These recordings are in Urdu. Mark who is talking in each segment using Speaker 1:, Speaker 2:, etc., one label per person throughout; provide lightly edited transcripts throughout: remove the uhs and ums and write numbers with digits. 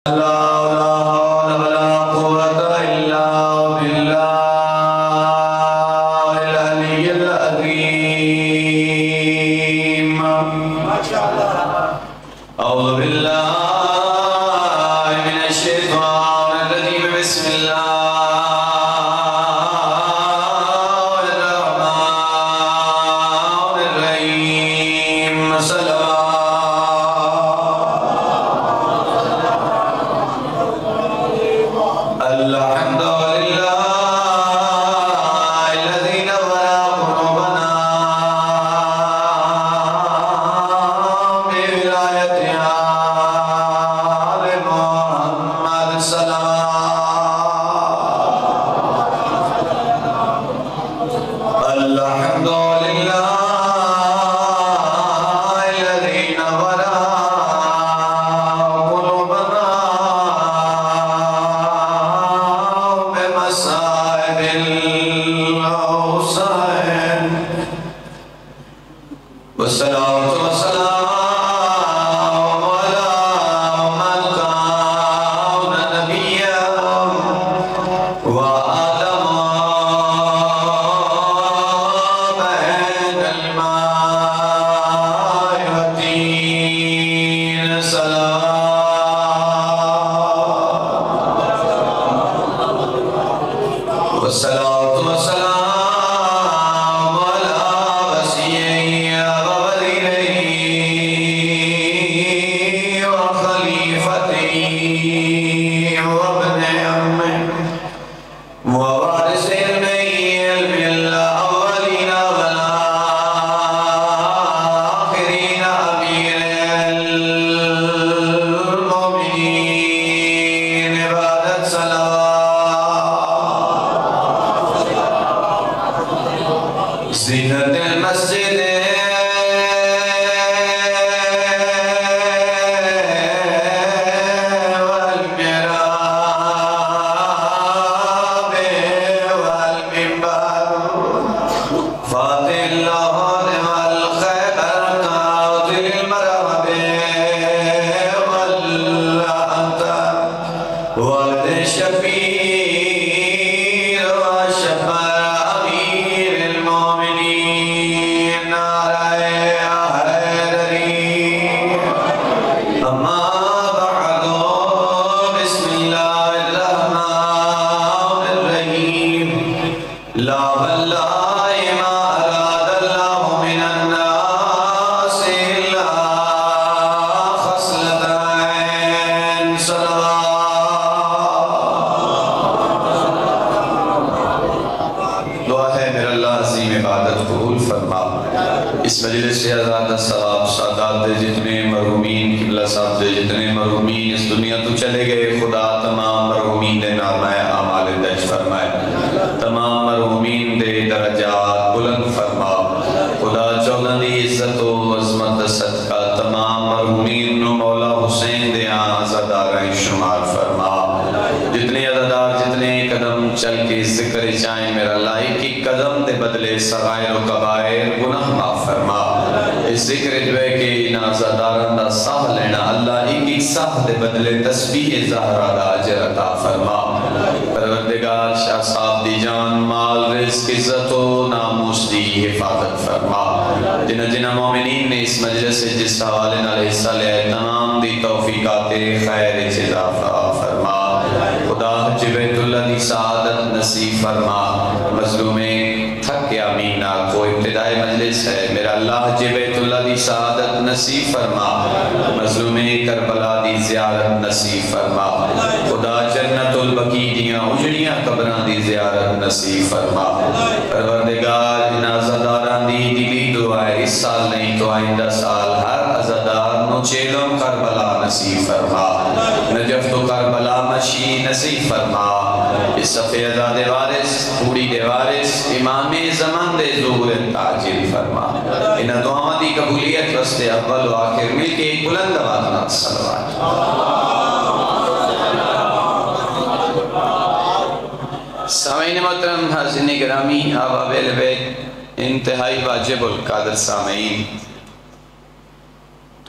Speaker 1: سامعین محترم، حاضرین گرامی، احباب اہل بیت، انتہائی واجب القدر سامعین،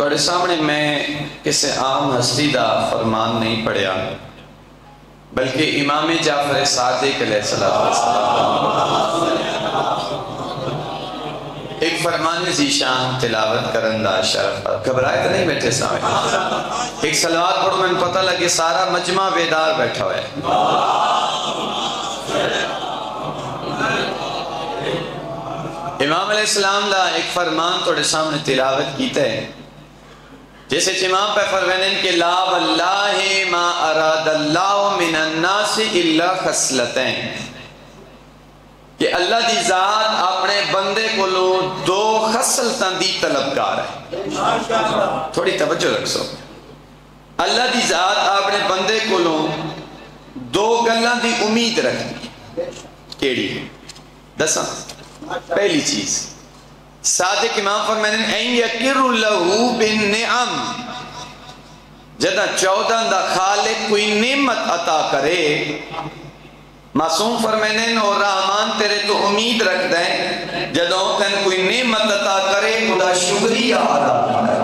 Speaker 1: تھوڑے سامنے میں کسی عام ہستی دا فرمان نہیں پڑھیا، بلکہ امام جعفر صادق علیہ السلام ایک فرمان ذیشان تلاوت کرن دا شرف۔ گھبرائے تو نہیں بیٹھے سامنے؟ ایک صلوات پڑھو، میں پتہ لگے سارا مجمع بیدار بیٹھا ہوئے۔ امام علیہ السلام دا ایک فرمان توڑے سامنے تلاوت کیتا ہے، جیسے امام پہ فرمائن کہ لا واللہ ما اراد اللہ من الناس الا خصلتین، کہ اللہ دی ذات اپنے بندے کو لو دو خصلتاں دی طلبگار ہے۔ تھوڑی توجہ رکھو، اللہ دی ذات اپنے بندے کو لو دو گلاں دی امید رکھتی، کیڑی دساں؟ پہلی چیز صادق امام فرمائن این یکر لہو بالنعم، جدہ 14 دا خالق کوئی نعمت عطا کرے، معصوم فرمائن اور رحمان تیرے تو امید رکھ دیں جدہ کن کوئی نعمت عطا کرے خدا شکریہ ادا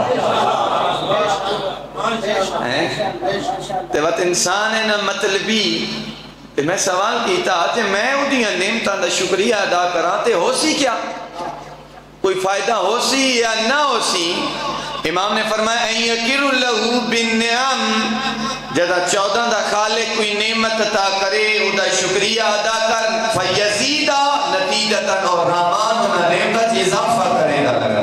Speaker 1: کرے۔ تے وقت انسان ہے نا مطلبی، میں سوال کیتا کہ میں اُدھیاں نعمتاں دا شکریہ ادا کراتے ہو سی کیا؟ کوئی فائدہ ہو سی یا نہ ہو سی؟ امام نے فرمایا این یکر لہو بالنعم، جدہ 14 دا خالق کوئی نعمت عطا کرے ادا شکریہ ادا کر، فیزیدہ نتیجتاً اور رحمان انہا نعمت اضافہ کرے گا لگا۔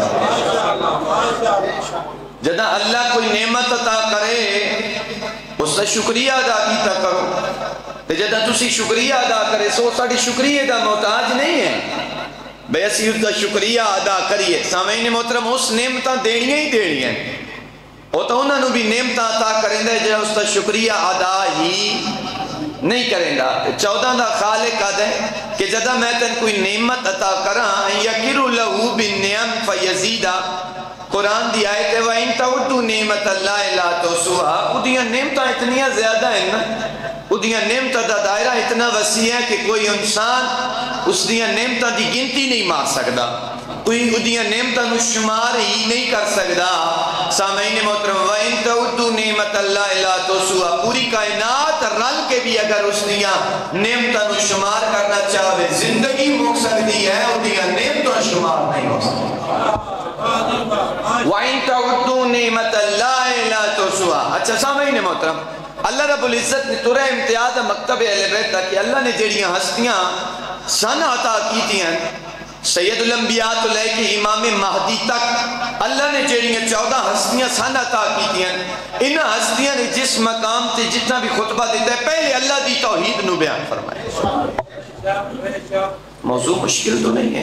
Speaker 1: جدہ اللہ کوئی نعمت عطا کرے اس نے شکریہ ادا کیتا کرو، جدہ تسی شکریہ ادا کرے سو ساڑی شکریہ دا محتاج نہیں ہے، بے اسی اس کا شکریہ ادا کریے۔ سامعین محترم اس نعمتاں دینیاں ہی دینیاں، وہ تو انہوں نے بھی نعمتاں عطا کریں دے جہاں اس کا شکریہ ادا ہی نہیں کریں دا۔ 14 دا خالق آدھے کہ جدہ میں تن کوئی نعمت عطا کراں یکر لہو بالنعم فیزیدہ، قرآن دی آیت ہے وَإِن تَعُدُّوا نِعْمَتَ اللَّهِ لَا تُحْصُوهَا، ادھیاں نعمتاں اتنیاں زیادہ ہیں نا، ادھیاں نعمتاں دا دائرہ اتنا وسیع ہے کہ کوئی انسان اس دیاں نعمتاں دی گنتی نہیں مار سکتا، کوئی ادھیاں نعمتاں نو شمار ہی نہیں کر سکتا۔ سامعین محترم وَإِن تَعُدُّوا نِعْمَتَ اللَّهِ لَا تُحْصُوهَا، پوری کائنات رل کے بھی اگر اس دیاں نعمتاں نو شمار کرنا چاہے زندگی مک سکتی ہے، ادھیاں نعمتاں شمار نہیں ہو سکتی۔ وَإِن تَعُدُّوا نِعْمَتَ اللَّهِ لَا تُحْصُوهَا۔ اچھا سامعین محترم، اللہ رب العزت نے تورہ امتیاز مکتب اہل بیت تھا کہ اللہ نے جڑیاں ہستیاں سن عطا کی تھی ہیں، سید الانبیاء تو لے کے امام مہدی تک اللہ نے جڑیاں 14 ہستیاں سن عطا کی تھی ہیں، انہاں ہستیاں نے جس مقام تے جتنا بھی خطبہ دیتا ہے پہلے اللہ دی توحید نو بیان فرمائے۔ موضوع مشکل تو نہیں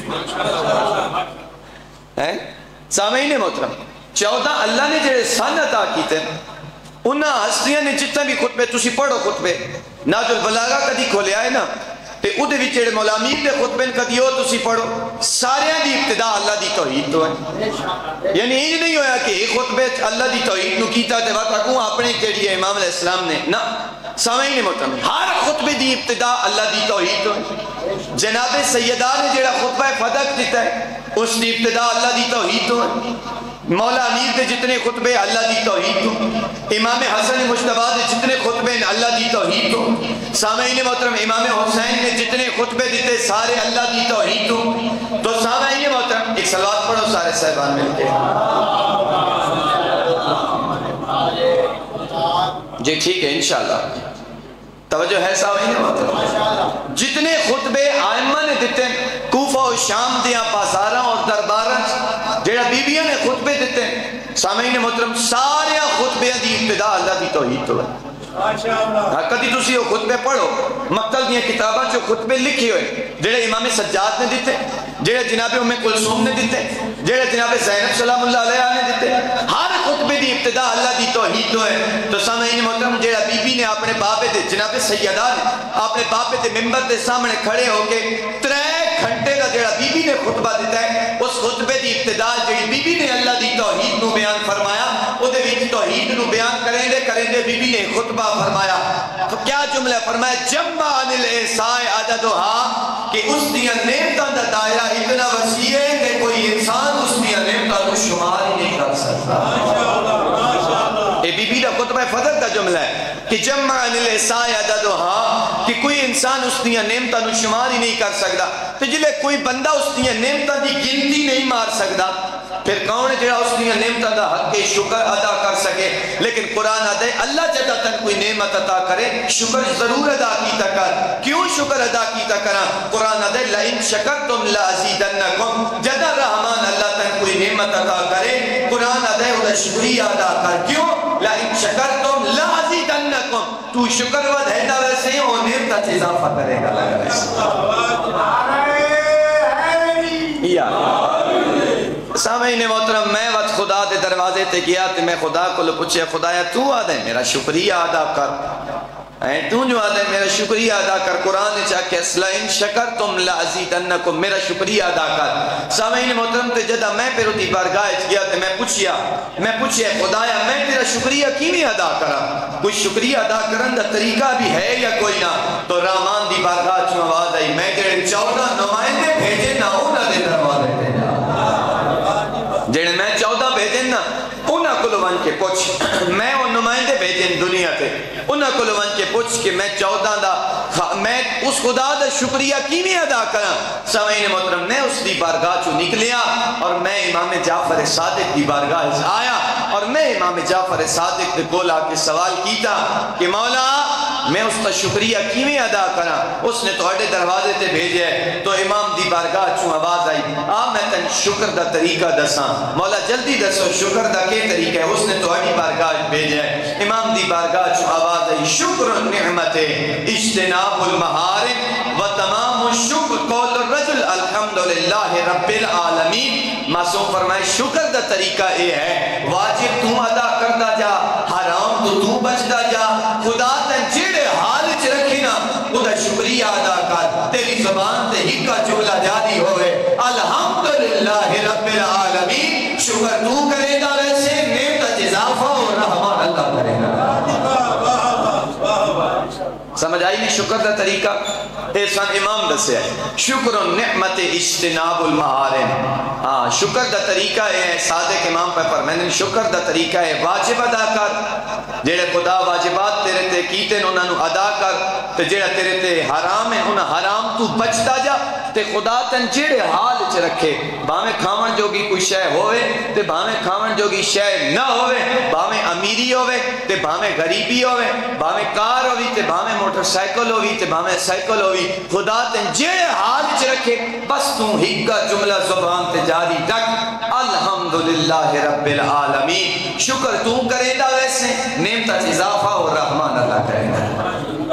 Speaker 1: ہے؟ سامعین محترم 14 اللہ نے جڑے سن عطا کیتے ہیں، انہاں ہستیاں نے جتنا بھی خطبے تسی پڑھو، خطبے ناج البلاغہ کدی کھولے آئے نا تے اودے وچ جڑے مولامین دے خطبے کدی ہو تسی پڑھو، سارے دی ابتدا اللہ دی توحید تو ہے۔ یعنی یہ نہیں ہویا کہ ایک خطبے اللہ دی توحید نو کیتا تے وقت اکوں اپنے جڑی امام علیہ السلام نے نہ، سامعین محترم ہر خطبے دی ابتدا اللہ دی توحید تو ہے۔ جناب سیدہ نے جڑا خطبہ فدق دیتا ہے اس دی ابتدا اللہ دی توحید تو ہے۔ مولا امیر دے جتنے خطبے اللہ دی توحید تو، امام حسن مجتبیٰ دے جتنے خطبے اللہ دی توحید تو، سامعین محترم امام حسین نے جتنے خطبے دیتے سارے اللہ دی توحید تو سامعین محترم ایک صلوات پڑھو سارے صاحبان مل کے۔ جی ٹھیک ہے انشاءاللہ، توجہ ہے سامعین محترم، جتنے خطبے آئمہ نے دیتے کوفہ و شام دیاں بازاراں اور درباراں جیڑا بیبیاں نے خطبے دیتے ہیں، سامعین محترم سارے خطبے دی ابتدا اللہ دی توحید تو ہے۔ کدی تسی وہ خطبے پڑھو، مقتل دیاں کتاباں جو خطبے لکھے ہوئے جیڑے امام سجاد نے دیتے، جیڑے جناب ام کلثوم نے دیتے، جیڑے جناب زینب سلام اللہ علیہ نے دیتے، ہر خطبے دی ابتدا اللہ دی توحید تو ہے۔ تو سامعین محترم جیڑا بی بی نے اپنے باپے دے جناب سیدہ نے اپنے باپے دے ممبر دے سامنے کھڑے ہو کے 3 گھنٹے دا جڑا بی بی نے خطبہ دیتا ہے اس خطبے دی ابتدا جڑی بی بی نے اللہ دی توحید نو بیان فرمایا او دے وچ توحید نو بیان کریں دے بی بی نے خطبہ فرمایا تو کیا جملہ فرمایا جمع عن الاحصاء عددها کہ اس دیاں نعمتاں دا دائرہ اتنا وسیع ہے کہ کوئی انسان اس دیاں نعمتاں کو شمار ہی نہیں کر سکتا. اے بی بی دا خطبہ فضل دا جملہ ہے کہ جمع عن الاحصاء عددها کہ کوئی انسان اس دیاں نعمتاں نو شمار ہی نہیں کر سکتا. تو جلے کوئی بندہ اس دیاں نعمتاں دی گنتی نہیں مار سکتا پھر کون ہے جڑا اس دیاں نعمتاں دا حق شکر ادا کر سکے. لیکن قرآن آتا ہے اللہ جدہ تن کوئی نعمت عطا کرے شکر ضرور ادا کیتا کر. کیوں شکر ادا کیتا کرا؟ قرآن آتا ہے لئن شکرتم لازیدنکم. جدہ رحمان اللہ تن کوئی نعمت عطا کرے قرآن آتا ہے وہ شکریہ ادا کر. کیوں؟ لئن شکرتم لازیدنکم. تو شکر ود ہے دا ویسے ہی وہ نعمت اضافہ کرے گا لگا یا سامعین محترم میں وقت خدا دے دروازے تے گیا تے میں خدا کو پوچھے خدایا تو آدھے میرا شکریہ ادا کر تو جو آدھے میرا شکریہ ادا کر. قرآن چاہ کہ لئن شکرتم لازیدنکم میرا شکریہ ادا کر. سامعین محترم تے جدہ میں پھر اتی بارگاہ گیا تے میں پوچھیا خدایا میں تیرا شکریہ کیویں ادا کرا؟ کوئی شکریہ ادا کرن دا طریقہ بھی ہے یا کوئی نہ؟ تو رحمان دی بارگاہ چوں آواز آئی میں جڑے 14 نمائندے بھیجے نہ انہاں دے دروازے تے جڑے میں 14 بھیجن نا انہاں کو ون کے پوچھ میں وہ نمائندے بھیجن دنیا تے انہاں کو ون کے پوچھ کہ میں 14 دا میں اس خدا دا شکریہ کیویں ادا کرا. سامعین محترم میں اس دی بارگاہ چوں نکلیا اور میں امام جعفر صادق دی بارگاہ سے آیا اور میں امام جعفر صادق دے کول آ کے سوال کیتا کہ مولا میں اس کا شکریہ کیویں ادا کرا؟ اس نے تواڈے دروازے تے بھیجے. تو امام دی بارگاہ چوں آواز آئی میں تن شکر دا طریقہ دساں. مولا جلدی دسو شکر دا کے طریقہ ہے؟ اس نے تواڈی بارگاہ بھیجے. امام دی بارگاہ چوں آواز آئی شکر النعمت اجتناب المحارم و تمام الشکر قول الرجل الحمدللہ رب العالمین. معصوم فرمائے شکر دا طریقہ یہ ہے واجب تو ادا کردا جا حرام تو بچدا جا. خدا تے جڑے حال چ رکھی نا او دا شکریہ ادا کر. تیری زبان تے ہی کا جملہ جاری ہوئے الحمدللہ رب العالمین. شکر تو کرے گا ویسے نعمت اضافہ اور رحمان اللہ کرے گا. سمجھ آئی نہیں شکر دا طریقہ؟ احسان امام دسے ہے شکر النعمت اجتناب المحارم. شکر دا طریقہ ہے صادق امام پہ فرمائیں شکر دا طریقہ ہے واجب ادا کر. جیڑے خدا واجبات تیرے تے کیتے انہاں نو ادا کر تے جیڑا تیرے تے حرام ہے انہاں حرام تو بچتا جا. تے خدا تن جیڑے حال چ رکھے باویں کھاون جوگی کوئی شے ہوئے تے باویں کھاون جوگی شے نہ ہوئے, باویں امیری ہوئے تے باویں غریبی ہوئے, باویں کار ہوئی تے باویں موٹر سائیکل ہوئی تے باویں سائیکل ہوئی, خدا تن جیڑے حال چ رکھے بس تو ہی کا جملہ زبان تے جاری رکھ الحمدللہ رب العالمین. شکر تو کرے دا ویسے نعمت اضافہ اور رحمان اللہ کرے گا.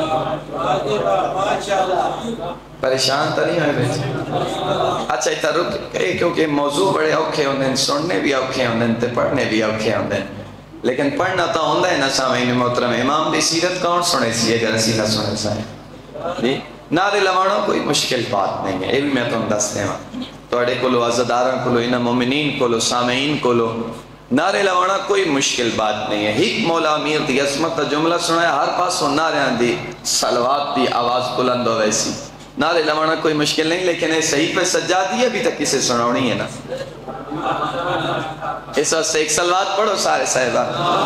Speaker 1: پریشان تو نہیں ہوئے بیٹے؟ اچھا اتنا رک کیونکہ موضوع بڑے اوکھے ہوندے ہیں, سننے بھی اوکھے ہوندے ہیں تے پڑھنے بھی اوکھے ہوندے ہیں, لیکن پڑھنا تو ہوندہ ہے نا. سامعین محترم امام دی سیرت کون سنے سی اگر اسی نہ سنے سائیں نعرے لوانا کوئی مشکل بات نہیں ہے. یہ بھی میں تم دستے ہیں توڑے کلو عزداراں کلو انہ مومنین کلو سامعین کلو نعرے لوانا کوئی مشکل بات نہیں ہے. ہی مولا امیر دی عظمت کا جملہ سنایا ہر پاس وہ نعرے دی صلوات دی آواز بلند ہو ویسی نعرے لوانا کوئی مشکل نہیں, لیکن یہ صحیح پہ سجادی ابھی تک کسے سناونی ہے نا. اس وقت سے ایک صلوات پڑھو سارے صاحبہ.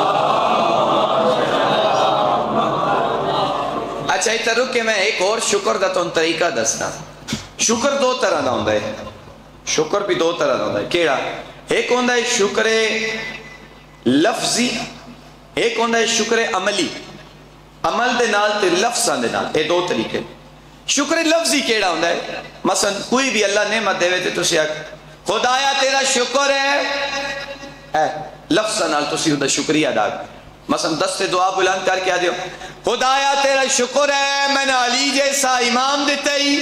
Speaker 1: اچھا اتنا رک کے میں ایک اور شکر دا تو ان طریقہ دستا. شکر دو طرح دا ہوندہ ہے, شکر بھی دو طرح دا ہوندہ ہے. کیڑا؟ ایک ہوندہ ہے شکر لفظی, ایک ہوندہ ہے شکر عملی. عمل دے نال تے لفظاں دے نال, اے دو طریقے. شکر لفظی کیڑا ہوندہ ہے؟ مثلا کوئی بھی اللہ نعمت دے تے تسی خدایا تیرا شکر ہے, لفظاں نال تسی اودہ شکریہ ادا کر. مثلا دست دعا بلند کر کے آ دیو خدایا تیرا شکر ہے میں نے علی جیسا امام دیتے ہی,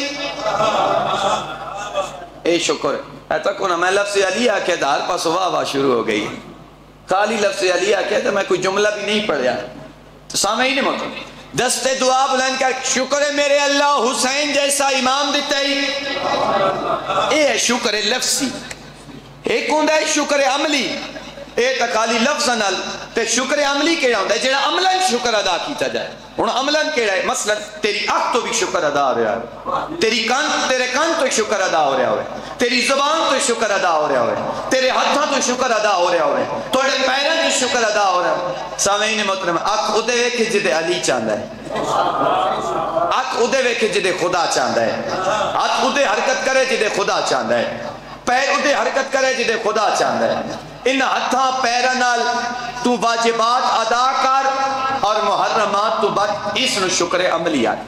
Speaker 1: اے شکر ہے. ایتا کونا میں لفظ علی آکے دار پاس واہ واہ شروع ہو گئی, خالی لفظ علی آکے تو میں کوئی جملہ بھی نہیں پڑھیا. تو سامعین محترم دستے دعا بلند کر شکر ہے میرے اللہ حسین جیسا امام دیتا ہی. یہ ہے شکر لفظی. ایک ہوں ہے شکر عملی. اے تکالی لفظ نال تے شکر عملی کیڑا ہوندا ہے جڑا عملاً شکر ادا کیتا جائے. ہن عملاً کیڑا ہے؟ مثلا تیری اکھ تو بھی شکر ادا ہو رہا ہے, تیرے کان تو شکر ادا ہو رہا ہوئے, تیری زبان تو شکر ادا ہو رہا ہوئے, تیرے ہاتھاں تو شکر ادا ہو رہا ہوئے, تھوڑے پیراں تو شکر ادا ہو رہا ہوئے. سامعین محترم, اکھ اودے ویکھے جدے علی چاہندا ہے, اکھ اودے ویکھے جدے خدا چاہندا ہے, ہاتھ اودے حرکت کرے جدے خدا چاہندا ہے, پیر اودے حرکت کرے جدے خدا چاہندا ہے. ان ہتھاں پیراں نال تو واجبات ادا کر اور محرمات تو بچ. اس نو شکر عملی آ,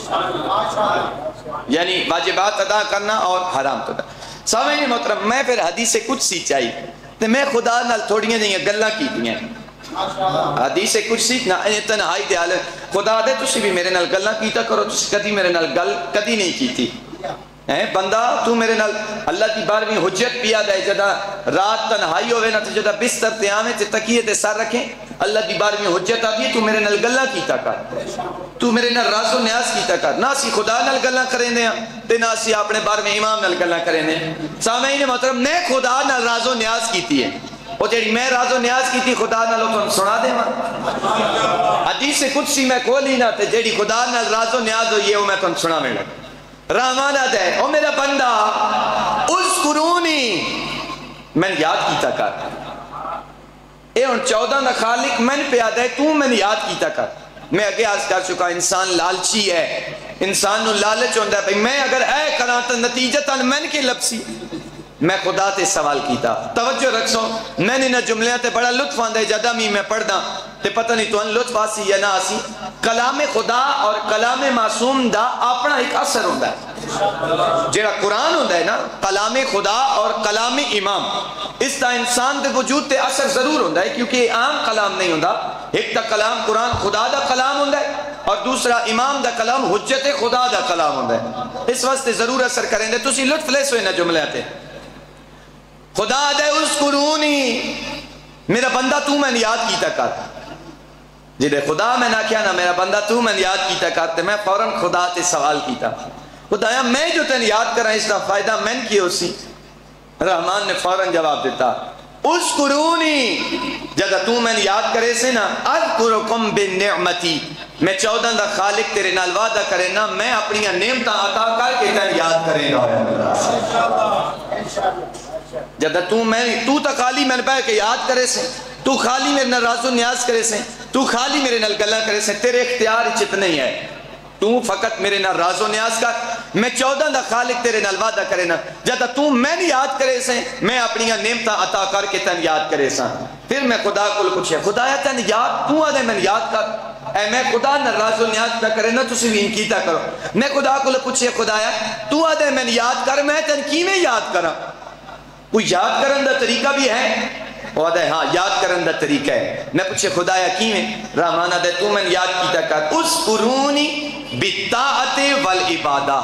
Speaker 1: یعنی واجبات ادا کرنا اور حرام تو. سامعین محترم, میں پھر حدیث قدسی چاہیے تے میں خدا نال تھوڑیاں جیاں گلاں کیتیاں. حدیث قدسی نہ تنہائی دے حال خدا دے تسی بھی میرے نال گلاں کیتا کرو, تسی کدی میرے نال گل کدی نہیں کیتی. بندہ تو میرے نال اللہ کی بارہویں حجت پیا دے جدا رات تنہائی ہوئے نا تو جدا بستر تے آویں تے تکیے تے سر رکھیں, اللہ کی بارہویں حجت آ گئی تو میرے نال گلاں کیتا کر, تو میرے نال راز و نیاز کیتا کر. نہ اسی خدا نال گلاں کریں دے تے نہ اسی اپنے بارہویں امام نال گلاں کریں دے. سامعین محترم, میں خدا نال راز و نیاز کیتی ہے, وہ جڑی میں راز و نیاز کیتی خدا نال تو سنا دے ماں. حدیث قدسی میں کھولی نا تے جڑی خدا نال راز و نیاز ہوئی ہے وہ میں تم سنا میں لگ رحمانہ دے. او میرا بندہ اذکرونی, میں یاد کیتا کر. اے ان 14 دا خالق میں پیادہ ہے, تو میں یاد کیتا کر. میں اگے آج کر چکا انسان لالچی ہے, انسان نو لالچ ہوندہ ہے بھئی میں اگر اے کراں تا نتیجتاً میں کی لپسی. میں خدا تے سوال کیتا. توجہ رکھسو, میں نے نہ جملیاں تے بڑا لطف آندہ ہے جدہ میں پڑھدا تے پتہ نہیں تو ان لطف آسی یا نہ آسی. کلام خدا اور کلام معصوم دا اپنا ایک اثر ہوندہ ہے. جیڑا قرآن ہوندہ ہے نا, کلام خدا اور کلام امام, اس دا انسان دے وجود تے اثر ضرور ہوندہ ہے کیونکہ یہ عام کلام نہیں ہوندہ. ایک تا کلام قرآن خدا دا کلام ہوندہ ہے اور دوسرا امام دا کلام حجت خدا دا کلام ہوندہ ہے. اس واسطے ضرور اثر کریں دے. تسی لطف لے سوئے نا جملے آتے. خدا دے اذکرونی, میرا بندہ تو میں یاد کیتا کر. جدے خدا میں نہ کیا نا میرا بندہ تو میں یاد کیتا کر, تے میں فوراں خدا تے سوال کیتا, خدایا میں جو تین یاد کر رہا اس کا فائدہ میں کی ہو سی. رحمان نے فوراں جواب دیتا اذکرونی, جدہ تو میں یاد کرے سے نا اذکرکم بالنعمتی, میں 14 دا خالق تیرے نال وعدہ کرے نا میں اپنی نعمتاں عطا کر کے تین یاد کرے گا. جدہ تو تا خالی میں پہ کہ یاد کرے سے, تو خالی میرے نال راز و نیاز کرے سے, تو خالی میرے نال گلہ کرے سے, تیرے اختیار چت نہیں ہے. تو فقط میرے نال راز و نیاز کر, میں 14 دا خالق تیرے نال وعدہ کرے نا جدہ تو میں نے یاد کرے سے میں اپنی نعمتاں عطا کر کے تین یاد کرے سا. پھر میں خدا کو پوچھے خدایا تین یاد تو آدھے میں یاد کر. اے میں خدا نہ راز و نیاز نہ کرے نا تسی بھی کیتا کرو. میں خدا کو پوچھے خدایا تو آدھے میں یاد کر, میں تین کی میں یاد کرا. کوئی یاد کرن دا طریقہ بھی ہے؟ وہ آدھے ہاں یاد کرن دا طریقہ ہے. میں پوچھے خدایا کی میں؟ رحمانہ دے تو میں یاد کیتا کر اذکرونی بالطاعت والعبادہ.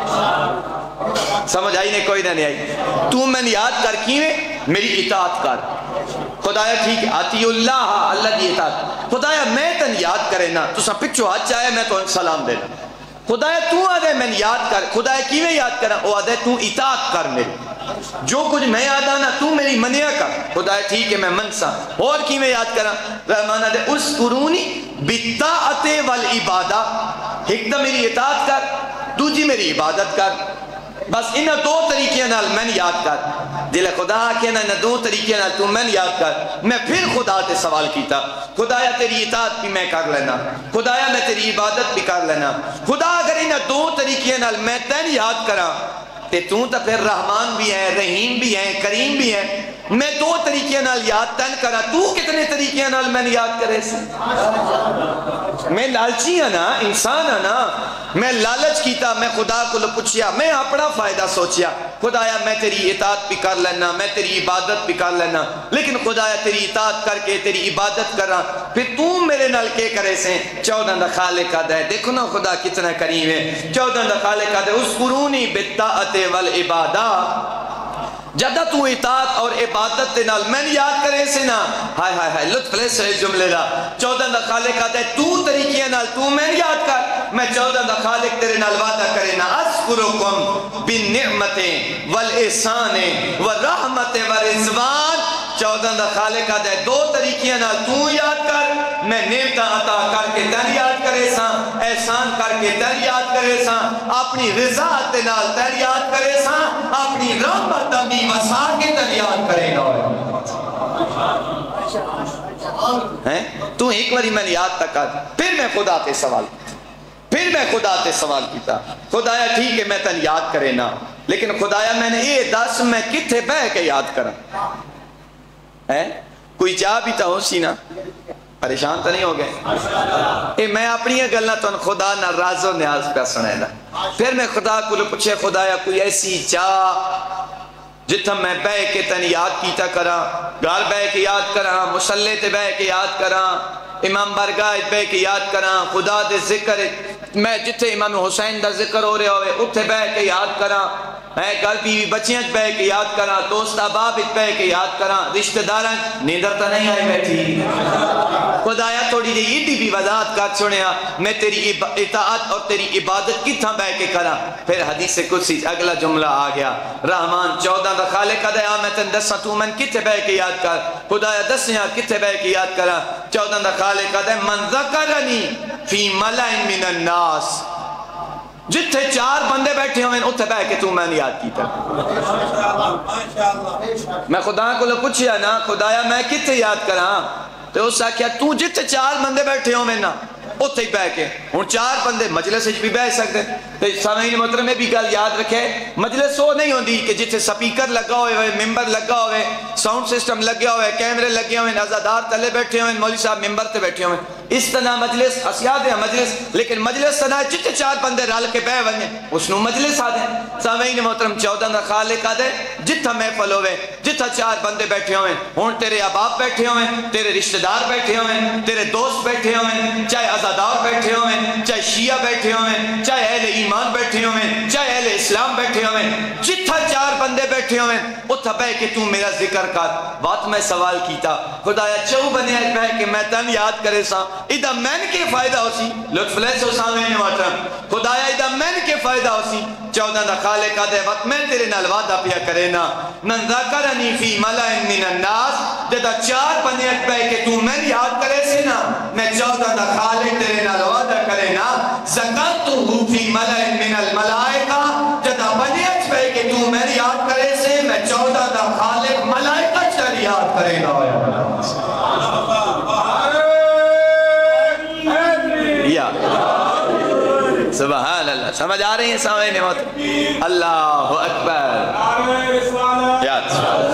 Speaker 1: سمجھ آئی نہیں؟ کوئی نہ نہیں آئی. تو میں یاد کر کی میں میری اطاعت کر. خدایا ٹھیک ہے آتی اللہ کی اطاعت. خدایا میں تن یاد کرے نا تو سب پچھو ہاتھ چاہے میں تو سلام دے. خدایا تو آدھے میں یاد کر. خدایا کی میں یاد کرا؟ وہ آدھے تو اطاعت کر میری, جو کچھ میں یاد آنا تو میری منیا کر. خدایا ٹھیک ہے میں منسا. اور کی میں یاد کرا؟ رحمانہ دے اذکرونی بالطاعت والعبادہ, ایک تو میری اطاعت کر, دوجی میری عبادت کر. بس انہاں 2 طریقے نال میں یاد کر. دل خدا کہ نا 2 طریقے نال تو میں یاد کر. میں پھر خدا تے سوال کیتا, خدایا تیری اطاعت بھی میں کر لینا, خدایا میں تیری عبادت بھی کر لینا. خدا اگر انہاں 2 طریقے نال میں تین یاد کرا تے تو پھر رحمان بھی ہے, رحیم بھی ہے, کریم بھی ہے. میں 2 طریقے نال یاد تن کرا, تو کتنے طریقے نال میں یاد کرے سے؟ میں لالچی ہاں نا, انسان ہاں نا. میں لالچ کیتا, میں خدا کو پوچھیا, میں اپنا فائدہ سوچیا. خدایا میں تیری اطاعت بھی کر لینا, میں تیری عبادت بھی کر لینا, لیکن خدایا تیری اطاعت کر کے تیری عبادت کرا پھر تو میرے نال کے کرے سے؟ 14 دا خالق آدھا ہے. دیکھو نا خدا کتنا کریم ہے. 14 دا خالق آدھا ہے اذکرونی بالطاعت والعبادہ جدہ تو اطاعت اور عبادت دے نال میں یاد کرے سے نا ہائے ہائے ہائے لطف لے سے جملے دا 14 دا خالق آتا ہے تو طریقے نال تو میں یاد کر میں 14 دا خالق تیرے نال وعدہ کرے نا اذکرکم بالنعمت والاحسان والرحمت والرضوان 14 دا خالق آتا ہے 2 طریقے نال تو یاد کر میں نعمت عطا کر کے تیر یاد کرے ساں احسان کر کے تیر یاد کرے ساں اپنی رضا تے نال تیر یاد کرے ساں اپنی رحمت بھی وسا کے تیر یاد کرے گا تو ایک باری میں یاد تک آتا پھر میں خدا تے سوال کیتا خدایا ٹھیک ہے میں تن یاد کرے نا لیکن خدایا میں نے یہ دس میں کتھے بہ کے یاد کرا کوئی چاہ بھی تا ہو سی نا پریشان تو نہیں ہو گئے میں اپنی گلنا تو خدا نہ راز و نیاز پہ سنے دا پھر میں خدا کو پوچھے خدایا کوئی ایسی چاہ جتھا میں بہ کے تن یاد کیتا کرا گھر بہ کے یاد کرا مسلح تے بہ کے یاد کرا امام بارگاہ بہ کے یاد کرا خدا دے ذکر میں جتھے امام حسین دا ذکر ہو رہے ہوئے اتھے بہ کے یاد کرا گھر بیوی بچیاں بہ کے یاد کرا دوست احباب بہ کے یاد کرا رشتہ داراں نیندر تو نہیں آئی بیٹھی خدایا تھوڑی جی ایڈی بھی وضاحت کر چھوڑیا میں تیری اطاعت اور تیری عبادت کتھاں بہ کے کرا پھر حدیث قدسی اگلا جملہ آ گیا رحمان 14 دا خالق دیا میں تن دساں تو من کتھے بہ کے یاد کر خدایا دسیاں کتھے بہ کے یاد کرا 14 دا خالق دیا من ذکرنی فی ملائن من الناس جتھے 4 بندے بیٹھے ہوئے اتھے بہ کے تو میں نے یاد کیتا میں خدا کو پوچھیا نا خدایا میں کتھے یاد کرا تو اس سے کیا تو جتھے 4 بندے بیٹھے ہوئے نا اتھے ہی بہ کے ہوں 4 بندے مجلس بھی بہ سکتے تو سامعین محترم میں بھی گل یاد رکھے مجلس وہ نہیں ہوندی کہ جتھے سپیکر لگا ہوئے ممبر لگا ہوئے ساؤنڈ سسٹم لگیا ہوئے کیمرے لگے ہوئے عزادار تلے بیٹھے ہوئے مولوی صاحب ممبر تے بیٹھے ہوئے اس طرح مجلس اسیاد ہے مجلس لیکن مجلس طرح جتھے 4 بندے رل کے بہ ونجے اس نو مجلس آدھے سامعین محترم 14 دا خالق آدھے جتھا محفل ہوئے جتھا 4 بندے بیٹھے ہوئے ہون تیرے احباب بیٹھے ہوئے تیرے رشتہ دار بیٹھے ہوئے تیرے دوست بیٹھے ہوئے چاہے عزادار بیٹھے ہوئے چاہے شیعہ بیٹھے ہوئے چاہے اہل ایمان بیٹھے ہوئے چاہے اہل اسلام بیٹھے ہوئے جتھا 4 بندے بیٹھے ہوئے اتھا بہ کے تو میرا ذکر کر بات میں سوال کیتا خدایا 4 بندے بہ کے میں تن یاد کرے سا ادھا مین کے فائدہ ہو سی لطف لے سو سامنے محترم خدایا ادھا مین کے فائدہ ہو سی 14 دا خالق دے وقت میں تیرے نال وعدہ پیا کرے نا من ذکرنی فی ملائن من الناس جدا 4 بندے بہ کے تو میں یاد کرے سے نا میں 14 دا خالق تیرے نال وعدہ کرے نا ذکرتہ فی ملائن من الملائکہ جدا بندے بہ کے تو میں یاد کرے سے میں 14 دا خالق ملائکہ چر یاد کرے گا سبحان اللہ سمجھ آ رہی ہیں سامنے نعمت اللہ اکبر یاد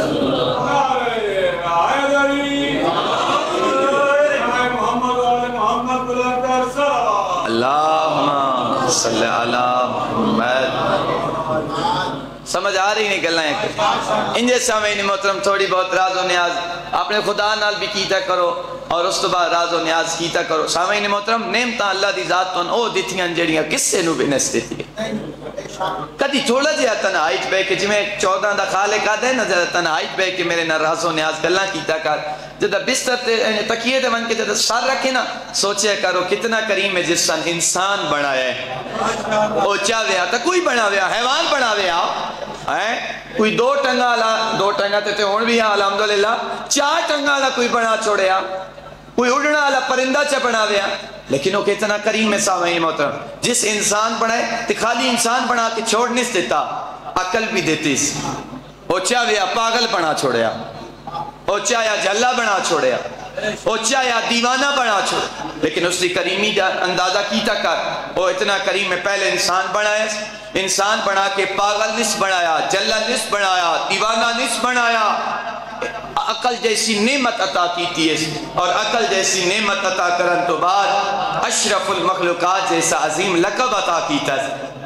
Speaker 1: اللہم صلی اللہ محمد سمجھ آ رہی نہیں گلنا ہے انجھے سامنے محترم تھوڑی بہت راز و نیاز اپنے خدا نال بھی کیتا کرو اور اس تو بعد راز و نیاز کیتا کرو سامعین محترم نعمتاں اللہ دی ذات تو او دیتیاں جڑیاں کس سے نو بھی نس دیتی ہے کدی تھوڑا جہا تنہائیت بے کہ جمیں 14 دا خالق آدھے نا جہاں تنہائیت بے کہ میرے نہ راز و نیاز گلنا کیتا کر جدہ بستر تکیے دے من کے جدہ سار رکھے نا سوچے کرو کتنا کریم ہے جس سن انسان بنایا ہے اوچا ویا تا کوئی بنا ویا حیوان بنا ویا کوئی 2 ٹنگا تے ہون بھی الحمدللہ 4 ٹنگا کوئی بنا چھوڑیا کوئی اڑنا والا پرندہ چا بنا دیا لیکن وہ کتنا کریم ہے سامعین محترم جس انسان بنائے تو خالی انسان بنا کے چھوڑ نہیں دیتا عقل بھی دیتی وہ چاہیا پاگل بنا چھوڑیا وہ چاہیا جھلا بنا چھوڑیا وہ چاہیا دیوانہ بنا چھوڑیا لیکن اس نے کریمی کا اندازہ کیتا کر وہ اتنا کریم ہے پہلے انسان بنایا انسان بنا کے پاگل نس بنایا جھلا نس بنایا دیوانہ نس بنایا عقل جیسی نعمت عطا کیتی ہے اور عقل جیسی نعمت عطا کرن تو بعد اشرف المخلوقات جیسا عظیم لقب عطا کیتا ہے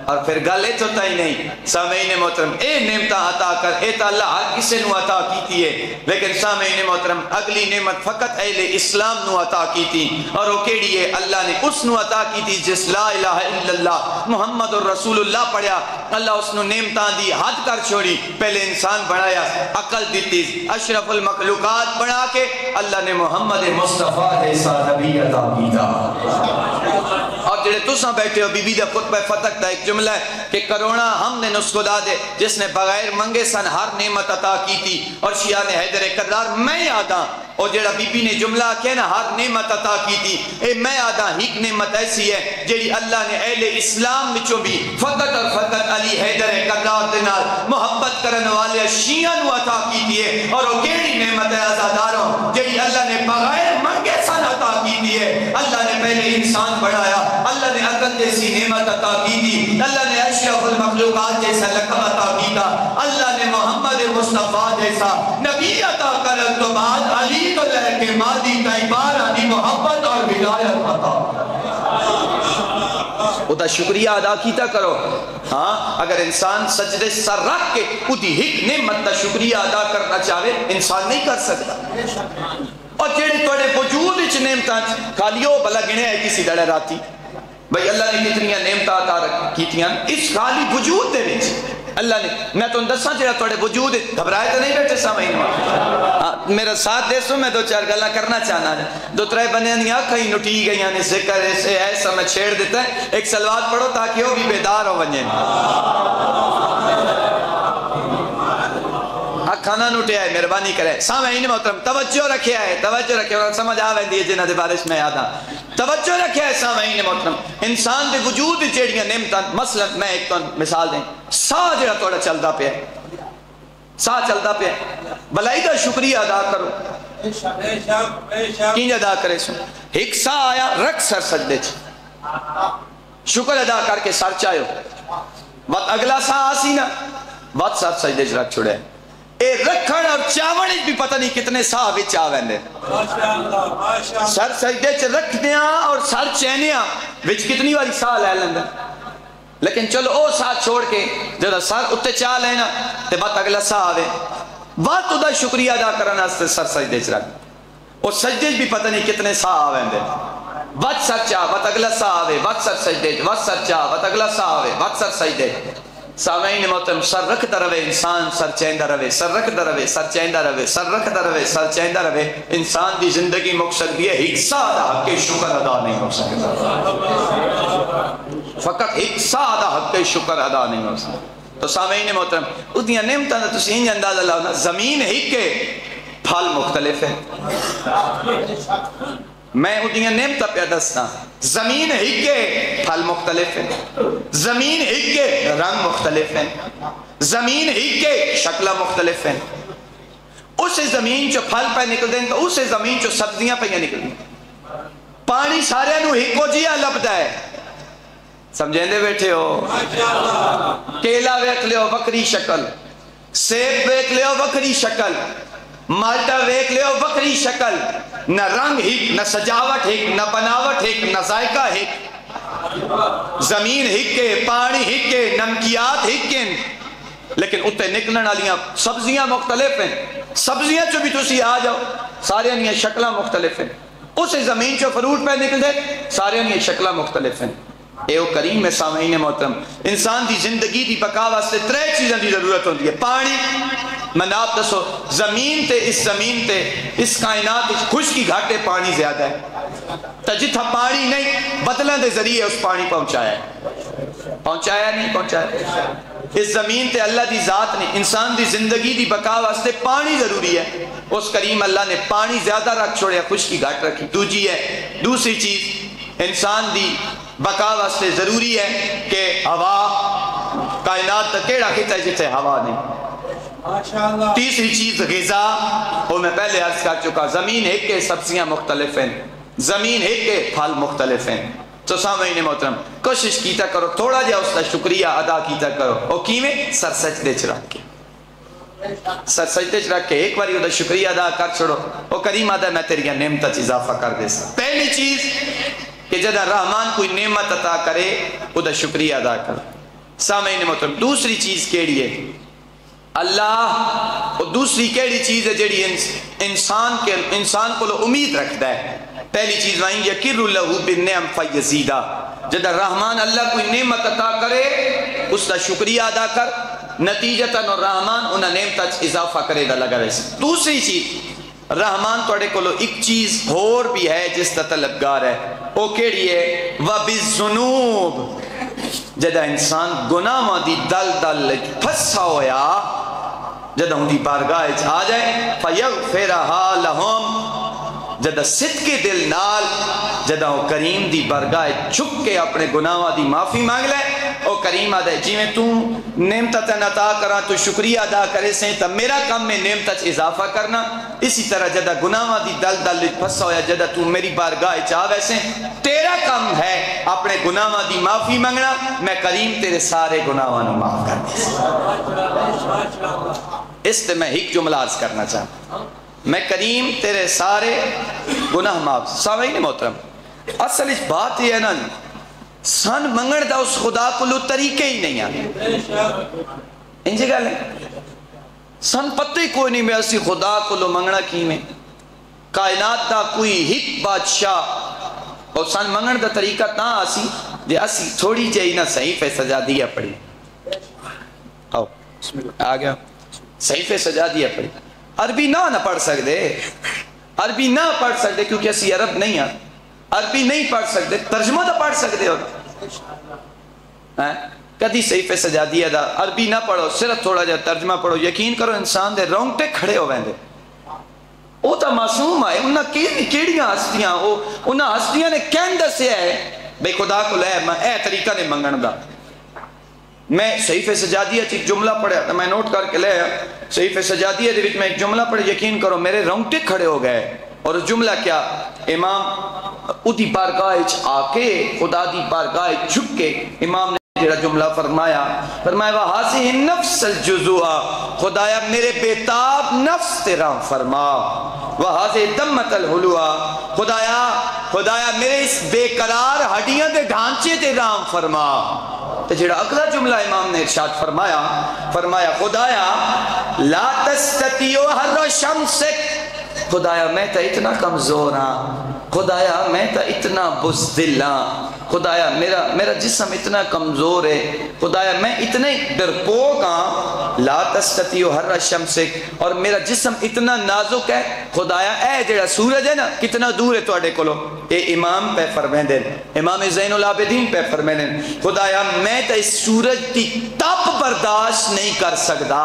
Speaker 1: اور پھر گل ہے تو ہی نہیں سامعین محترم اے نعمت عطا کر اے تا اللہ ہر کسی نو عطا کیتی ہے لیکن سامعین محترم اگلی نعمت فقط اہل اسلام نو عطا کیتی اور وہ کیڑی ہے اللہ نے اس نو عطا کیتی جس لا الہ الا اللہ محمد الرسول اللہ پڑھیا اللہ اس نو نعمتاں دی حد کر چھوڑی پہلے انسان بنایا عقل دیتی اشرف المخلوقات بنا کے اللہ نے محمد مصطفیٰ جیسا نبی عطا کیتا اور جڑے تساں بیٹھے ہو بی بی دا خطبہ فتح دا ایک جملہ ہے کہ کرونا ہم نے نسخ خدا دے جس نے بغیر منگے سن ہر نعمت عطا کی تھی اور شیعہ نے حیدر کرار میں یاد ہاں اور جڑا بی بی نے جملہ کہنا نا ہر نعمت عطا کی تھی اے میں یاد ہاں ایک نعمت ایسی ہے جڑی اللہ نے اہل اسلام وچوں بھی فقط اور فقط علی حیدر کرار دے نال محبت کرن والے شیعہ نو عطا کی تھی ہے اور وہ کیڑی نعمت ہے عزاداروں جڑی اللہ نے بغیر منگے سن عطا کی تھی ہے اللہ نے پہلے انسان بنایا اللہ نے عقل جیسی نعمت عطا کی تھی اللہ نے اشرف المخلوقات جیسا لقب عطا کی تھا اللہ نے محمد مصطفیٰ جیسا نبی عطا کرن تو بعد علی تو لے کے مادی تیبار آنی محبت اور ولایت عطا خدا شکریہ ادا کیتا کرو ہاں اگر انسان سجدے سر رکھ کے خودی ہک نعمت کا شکریہ ادا کرنا چاہے انسان نہیں کر سکتا اور جیڑے توڑے وجود اچ نعمتاں خالیو بلا گنے ہے کسی دڑے راتی بھئی اللہ نے کتنی نعمتاں عطا کیتیاں اس خالی وجود دے وچ اللہ نے میں تو دساں جڑا توڑے وجود گھبرائے تو نہیں بیٹھے سامعین میرا ساتھ دے سو میں دو چار گلاں کرنا چاہنا دو ترے بندیاں دی اکھیں نٹی گئیاں نے ذکر ایسے ایسا میں چھیڑ دیتا ہے ایک صلوات پڑھو تاکہ وہ بھی بیدار ہو ونجیں کھانا نوٹے آئے مہربانی کرے سامعین محترم توجہ رکھے اور سمجھ آوے دیئے جنہ دے بارش میں آدھا توجہ رکھے آئے سامعین محترم انسان دے وجود جیڑیاں نعمتاں مثلا میں ایک تو مثال دیں ساہ جڑا توڑا چلدا پہ ہے ساہ چلدا پہ ہے بلائی دا شکریہ ادا کرو کینج ادا کرے سو ایک ساہ آیا رکھ سر سجدے چھ شکر ادا کر کے سر چاہو وقت اگلا ساہ آسی نا وقت سر سجدے چھ رکھ چھوڑے اے رکھن اور چاوڑ بھی پتہ نہیں کتنے ساہ بھی چاویں دے سر سجدے چھ رکھ دیاں اور سر چینیاں وچ کتنی والی ساہ لے لیندے لیکن چلو او ساہ چھوڑ کے جب سر اتے چاہ لینا تے بات اگلا ساہ آوے بات دا شکریہ ادا کرنا سے سر سجدے چھ رکھ اور سجدے بھی پتہ نہیں کتنے ساہ آویں دے بات سر چاہ بات اگلا ساہ آوے بات سر سجدے بات سر چاہ بات اگلا ساہ آوے بات سر سجدے سامعین محترم سر رکھتا رہے انسان سر چیندہ رہے سر رکھتا رہے سر چیندہ رہے سر رکھتا رہے سر چیندہ رہے انسان دی زندگی مقصد بھی ہے ایک سادہ حق کے شکر ادا نہیں ہو سکتا فقط ایک سادہ حق کے شکر ادا نہیں ہو سکتا تو سامعین محترم اتنی نعمتاں تو سینج اندازہ لاؤنا زمین ہی کے پھل مختلف ہیں میں اتنی نعمتاں پہ دستا زمین ہی کے پھل مختلف ہیں زمین ہی کے رنگ مختلف ہیں زمین ہی کے شکلہ مختلف ہیں اسے زمین جو پھل پہ نکل دیں تو اسے زمین جو سبزیاں پہ نکل دیں پانی سارے نو ہکو جیا لبدا ہے سمجھیں دے بیٹھے ہو کیلا ویکھ لے ہو وکری شکل سیب ویکھ لے ہو وکری شکل مالٹا ویکھ لے ہو وکری شکل نہ رنگ ہک نہ سجاوٹ ہک نہ بناوٹ ہک نہ ذائقہ ہک زمین ہک کے پانی ہک کے نمکیات ہک کے لیکن اتے نکلن والیاں سبزیاں مختلف ہیں سبزیاں جو بھی تسی آ جاؤ سارے انہیں شکلیں مختلف ہیں اسے زمین جو فروٹ پہ نکل دے سارے انہیں شکلیں مختلف ہیں اے او کریم میں سامعین محترم انسان دی زندگی دی بقا واسطے ترے چیزیں دی ضرورت ہوتی ہے پانی میں آپ دسو زمین تے اس کائنات خشکی گھاٹے پانی زیادہ ہے تا جتھا پانی نہیں بدلن دے ذریعے اس پانی پہنچایا نہیں پہنچایا اس زمین تے اللہ دی ذات نے انسان دی زندگی دی بقا واسطے پانی ضروری ہے اس کریم اللہ نے پانی زیادہ رکھ چھوڑیا خشکی گھاٹ رکھی دوسری چیز انسان دی بقا واسطے ضروری ہے کہ ہوا کائنات تا کیڑا خطہ ہے جتھے ہوا نہیں تیسری چیز غذا وہ میں پہلے عرض کر چکا زمین ایک کے سبزیاں مختلف ہیں زمین ایک کے پھل مختلف ہیں تو سامعین محترم کوشش کیتا کرو تھوڑا جا اس کا شکریہ ادا کیتا کرو اور کیویں سر سجدے چ رکھ کے سر سجدے چ رکھ کے ایک باری وہ شکریہ ادا کر چھوڑو او کریم آدھا میں تیری نعمت چ اضافہ کر دے سا پہلی چیز کہ جدہ رحمان کوئی نعمت عطا کرے وہ دا شکریہ ادا کر سامعین محترم دوسری چیز کیڑی ہے اللہ، اور دوسری کیڑی چیز ہے جیڑی انسان کو امید رکھتا ہے؟ پہلی چیز وہیں یکر لہو بالنعم فیزیدہ، جدہ رحمان اللہ کوئی نعمت عطا کرے اس کا شکریہ ادا کر، نتیجتاً اور رحمان انہاں نعمت اضافہ کرے دا لگا ویسے۔ دوسری چیز رحمان توڑے کو ایک چیز اور بھی ہے جس کا طلبگار ہے، وہ کیڑی ہے وَبِالذُّنُوب، جدہ انسان گناہ دی دل دل پھسا ہویا، جدہ ان دی بارگاہ آ جائے فَيَغْفِرَهَا لَهُمْ، جدہ صدق دل نال جدہ وہ کریم دی بارگاہ چھک کے اپنے گناہ دی معافی مانگ لے، او کریم آدھے جی میں تو نعمت عطا کرا تو شکریہ ادا کرے سے تو میرا کام میں نعمت اضافہ کرنا، اسی طرح جدہ گناہ دی دل دل پھسا ہویا جدہ تو میری بارگاہ چاہ ویسے تیرا کام ہے اپنے گناہ دی معافی مانگنا، میں کریم تیرے سارے گناہ نو معاف کر دے۔ اس تے میں ایک جملہ عرض کرنا چاہتا، میں کریم تیرے سارے گناہ معاف۔ سامعین محترم اصل اس بات یہ ہے نا سن منگڑ دا اس خدا کو لو طریقے ہی نہیں آنے، انجھے گا لیں سن پتہ ہی کوئی نہیں میں اسی خدا کو لو منگڑا کی میں کائنات دا کوئی ہک بادشاہ، اور سن منگڑ دا طریقہ تا اسی دے اسی تھوڑی جائی نہ صحیفے سجا دیا پڑی، آؤ آگیا صحیفے سجا دیا پڑی، عربی نہ پڑھ سکتے، عربی نہ پڑھ سکتے کیونکہ اسی عرب نہیں ہیں، عربی نہیں پڑھ سکتے، ترجمہ تو پڑھ سکتے ہو کدی صحیفے سجا دیا دا، عربی نہ پڑھو صرف تھوڑا جا ترجمہ پڑھو، یقین کرو انسان دے رونگٹے کھڑے ہو ویندے، وہ تا معصوم ہے، انہاں کیڑیاں ہستیاں، انہاں ہستیاں نے کہن دسیا ہے بے خدا کو لے میں اے طریقہ نے منگن دا، میں صحیفے سجادیہ چیک جملہ پڑھا تو میں نوٹ کر کے لے صحیفے سجادیہ دے وچ میں ایک جملہ پڑھا، یقین کرو میرے رونگٹے کھڑے ہو گئے، اور جملہ کیا امام ادھی بارگاہ آ کے خدا دی بارگاہ جھک کے امام نے جڑا جملہ فرمایا وَحَاسِهِ النَّفْسَ الْجُزُوَا، خدایا میرے بیتاب نفس تیرا فرما، وَحَاسِهِ دَمَّتَ الْحُلُوَا، خدایا میرے اس بے قرار ہڈیاں دے ڈھانچے تیرا فرما۔ تو جڑا اگلا جملہ امام نے ارشاد فرمایا خدایا لا تستطيع حر شمسک، خدایا میں تا اتنا کمزور ہاں، خدایا میں تا اتنا بزدل ہاں، خدایا میرا جسم اتنا کمزور ہے، خدایا میں اتنے ڈرپوک ہاں، لا تستطيع حر شمسک، اور میرا جسم اتنا نازک ہے، خدایا اے جڑا سورج ہے نا کتنا دور ہے تواڈے کولو، اے امام پہ فرمیندے، امام زین العابدین پہ فرمیندے، خدایا میں تا اس سورج کی تپ برداشت نہیں کر سکتا،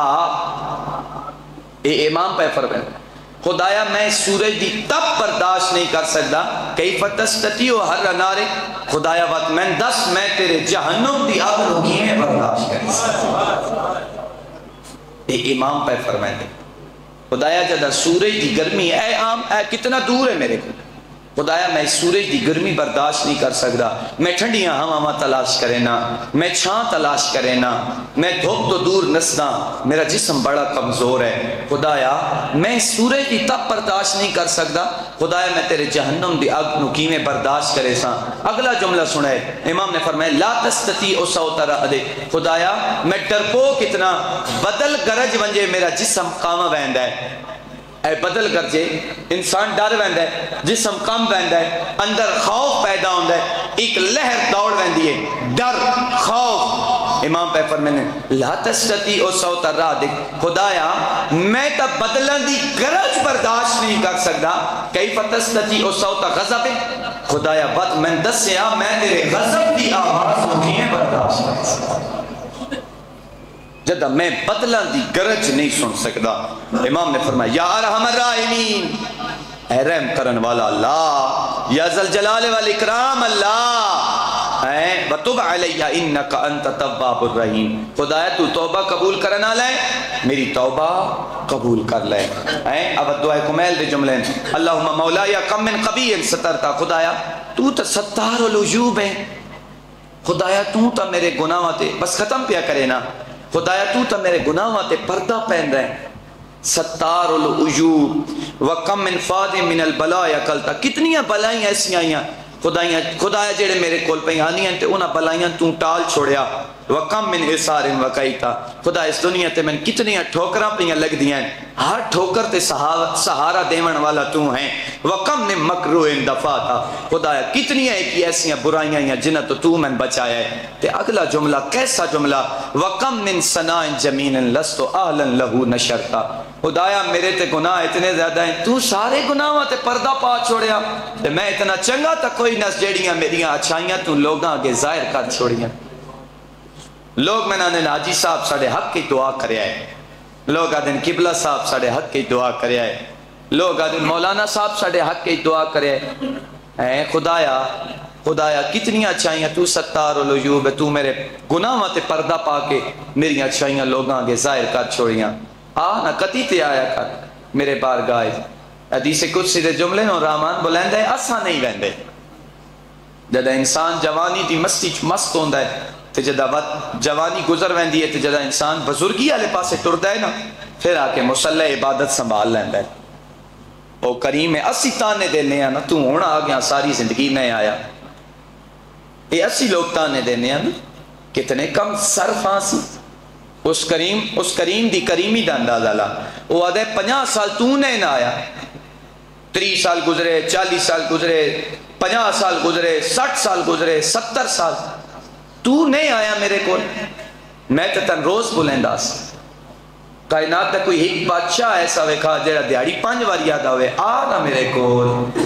Speaker 1: اے امام پہ فرمیندے خدایا میں سورج دی تب برداشت نہیں کر سکتا، کیف تستطيع حر نار، خدایا وقت میں دس میں تیرے جہنم دی آگ روکی میں برداشت کر سکتا، اے امام پہ فرمائے دے خدایا جدہ سورج دی گرمی اے کتنا دور ہے میرے کو، خدایا میں سورج دی گرمی برداشت نہیں کر سکتا، میں ٹھنڈیاں ہوا تلاش کرے نا، میں چھان تلاش کرے نا، میں دھوپ تو دور نسنا، میرا جسم بڑا کمزور ہے، خدایا میں سورج دی تپ برداشت نہیں کر سکتا، خدایا میں تیرے جہنم دی آگ نو کیویں برداشت کرے سا۔ اگلا جملہ سنائے امام نے فرمایا لا تستطيع صوت رعد، خدایا میں ڈرپوک اتنا بدل گرج ونجے میرا جسم کام ویندا ہے، اے بدل گرجے انسان ڈر ویندا ہے، جسم کم ویندا ہے، اندر خوف پیدا ہوندا ہے، ایک لہر دوڑ ویندی ہے، ڈر خوف، امام پہ فرمانے لا تستطيع صوت الرعد، خدایا میں تا بدلن دی گرج برداشت نہیں کر سکتا، کیف تستطيع صوت غضب، خدایا بد میں دسیا میں تیرے غضب دی آواز کو کیے برداشت کر سکتا، جدہ میں بدلن دی گرج نہیں سن سکتا، امام نے فرمایا یا ارحم الراحمین، اے رحم کرن والا اللہ، یا ذل جلال والاکرام اللہ، اے وتب علیہ انک انت تواب الرحیم، خدایا تو توبہ قبول کرنا لے، میری توبہ قبول کر لے، اے اب دعائے کمیل دے جملے اللہم مولایا کم من قبیل سترتا، خدایا تو تا ستار العیوب ہے، خدایا تو تا میرے گناہ تے بس ختم پیا کرے نا، خدایا تو تا میرے گناہ تے پردہ پہن رہے، ستار العیوب وکم من فاد من البلاء کلتا، کتنی بلائیں ایسی آئیاں، خدایا جڑے میرے کول پہ آنی ہیں تے انہاں بلائیاں تو ٹال چھوڑیا وَقَمْ مِنْ إِسَارٍ وَقَيْتَ خدا اس دنیا تے میں کتنی ٹھوکراں پہ لگ دیاں ہر ٹھوکر تے سہارا دیون والا تو ہیں وَقَمْ مِنْ مَكْرُوٍ دَفَاتَ خدایا کتنی ہے کہ ایسیاں برائیاں ہیں جنہ تو میں بچایا ہے تے اگلا جملہ کیسا جملہ وَقَمْ مِنْ سَنَائٍ جَمِينٍ لَسْتُ آلًا لَهُ نَشَرْتَ خدایا میرے تے گناہ اتنے زیادہ ہیں تو سارے گناہاں تے پردہ پا چھوڑیا تے میں اتنا چنگا تا کوئی نس جیڑیاں میریاں اچھائیاں تو لوگاں آگے ظاہر کر چھوڑیاں لوگ میں نے حاجی صاحب ساڑھے حق کی دعا کریا ہے لوگ آدھن قبلہ صاحب ساڑھے حق کی دعا کریا ہے لوگ آدھن مولانا صاحب ساڑھے حق کی دعا کریا ہے اے خدایا کتنی اچھائیاں تو ستار العیوب ہے تو میرے گناہاں تے پردہ پا کے میری اچھائیاں لوگاں آگے ظاہر کر چھوڑیاں نہ کتی تے آیا کر میرے بارگاہ حدیث قدسی دے جملے نو رحمان بلند ہے اسا نہیں ویندے جدہ انسان جوانی دی مستی مست ہوندا ہے تے جدہ جوانی گزر ویندی ہے تے جدہ انسان بزرگی والے پاسے ٹردا ہے نا پھر آ کے مصلی عبادت سنبھال لیندا ہے او کریم ہے اسی تانے دینے ہیں نا تو ہن آ گیا ساری زندگی میں آیا یہ اسی لوگ تانے دینے ہیں نا کتنے کم صرف آسی اس کریم دی کریمی دا اندازہ لا وہ آدھے 50 سال تو نے نہ آیا 30 سال گزرے 40 سال گزرے 50 سال گزرے 60 سال گزرے 70 سال تو نہیں آیا میرے کو میں تے تن روز بلندہ سی کائنات تے کوئی ایک بادشاہ ایسا ویکھا جڑا دیہاڑی 5 واری یاد آوے آنا میرے کول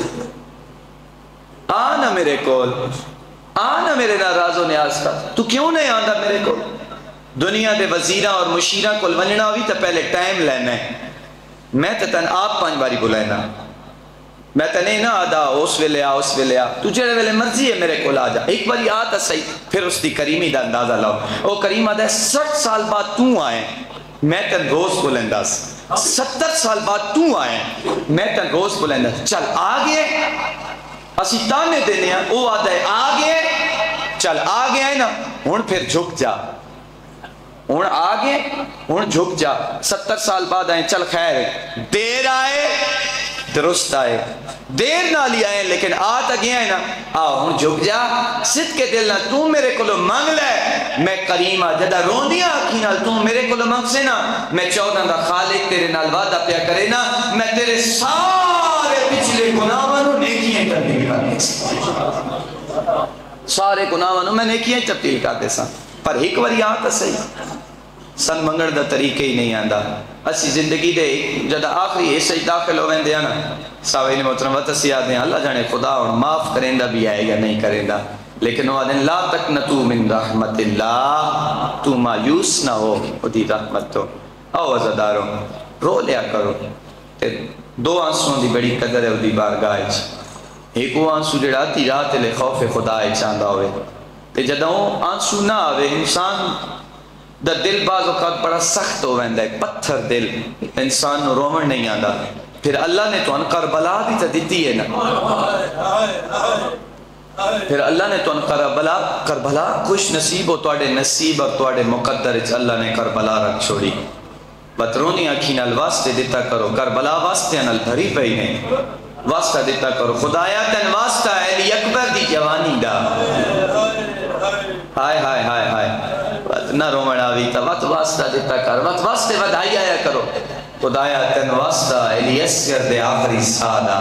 Speaker 1: آنا میرے کول آنا میرے ناراض و نیاز کا تو کیوں نہیں آندا میرے کول دنیا دے وزیراں اور مشیراں کول ونجنا ہوئی تے پہلے ٹائم لینا ہے میں تے تن آپ 5 باری بلائنا میں تے نہیں نہ آدھا اس ویلے آ تو جڑے ویلے مرضی ہے میرے کول آ جا ایک باری آ تا صحیح پھر اس دی کریمی دا اندازہ لاؤ او کریم آدھا 60 سال بعد تو آئے میں تن روز بلندہ 70 سال بعد تو آئے میں تن روز بلندہ چل آگے اسی تانے دینے ہیں او آدھا ہے آگے چل آگے آئے نا ہن پھر جھک جا ہن آگے ہن جھک جا 70 سال بعد آئے چل خیر دیر آئے درست آئے دیر نہ لی آئے لیکن آتا گیا ہے نا ہن جھک جا صدقے دل نہ تو میرے کولو مانگ لے میں کریمہ جدہ روندیاں آکھی نال تو میرے کولو مانگ سے نا میں 14 دا خالق تیرے نال وعدہ پیا کرے نا میں تیرے سارے پچھلے گناہوں نیکیاں تبدیل کر دے سارے گناہوں میں نیکیاں تبدیل کر دے پر ایک واری آتا صحیح سن منگڑ دا طریقے ہی نہیں آندا اسی زندگی دے جدہ آخری حصہ داخل ہوئے دیا نا ساوین محترم وطسی آدھے ہیں اللہ جانے خدا اور معاف کریں دا بھی آئے یا نہیں کریں دا لیکن وہ آدھیں لا تقنطو من رحمت اللہ تو مایوس نہ ہو خودی رحمت تو او عزدارو رو لیا کرو دو آنسوں دی بڑی قدر ہے دی بارگاہ ایک وہ آنسو جڑا تی رات لے خوف خدا چاندہ ہوئے جدہ وہ آنسو نہ آوے انسان دا دل بعض اوقات بڑا سخت ہو ویندا ہے پتھر دل انسان نو رومن نہیں آندا پھر اللہ نے تو ان کربلا بھی تا دیتی ہے نا پھر اللہ نے تو ان کربلا خوش نصیب ہو توڑے نصیب اور توڑے مقدر اللہ نے کربلا رکھ چھوڑی بطرونی آنکھی نال واسطے دیتا کرو کربلا واسطے نال بھری پئی نہیں واسطہ دیتا کرو خدایا تن واسطہ علی اکبر دی جوانی دا ہائے ہائے ہائے ہائے نہ رومن آوی تا وقت واسطہ دیتا کر وقت واسطے ودائی آیا کرو خدایا تن واسطہ علی اسیر دے آخری سادہ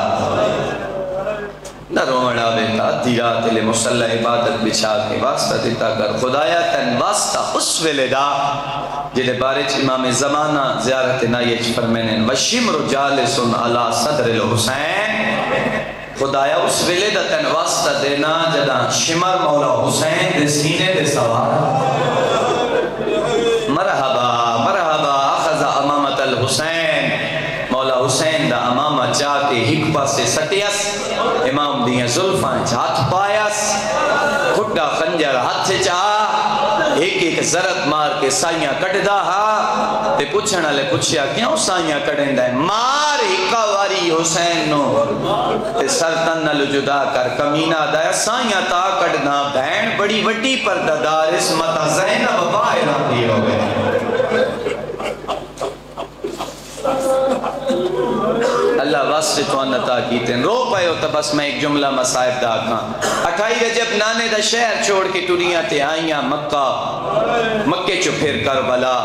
Speaker 1: نہ رومن آوی تا دیرات لے مسلح عبادت بچھا کے واسطہ دیتا کر خدایا تن واسطہ اس ویلے دا جنہیں بارچ امام زمانہ زیارت نائیج فرمینن وشمر جالسن علی صدر الحسین خدایا اس ویلے دا تن واسطہ دینا جدا شمر مولا حسین دے سینے دے سوار مرحبا مرحبا اخذ امامت الحسین مولا حسین دا امامہ چاہ کے حکبہ سے سٹیس امام دیاں ظلفان ہاتھ پایس کھٹا خنجر ہاتھ سے چاہ ایک ایک زرد مار کے سائیاں کٹ دا ہا تے پوچھنا لے پوچھیا کیوں سائیاں کٹیں دا ہے مار ہکا واری حسین نو تے سرطن نلو جدا کر کمینہ دایا سائیاں تا کٹ دا بہن بڑی وڈی پرددار اسمتا زینب باہر آتی ہو گئے اللہ واسطے تو عطا کیتے ہیں. رو پائے ہو تو بس میں ایک جملہ مصائب دا کھاں. 28 رجب نانے دا شہر چھوڑ کے دنیا تے آئیاں مکہ, مکے چو پھر کربلا.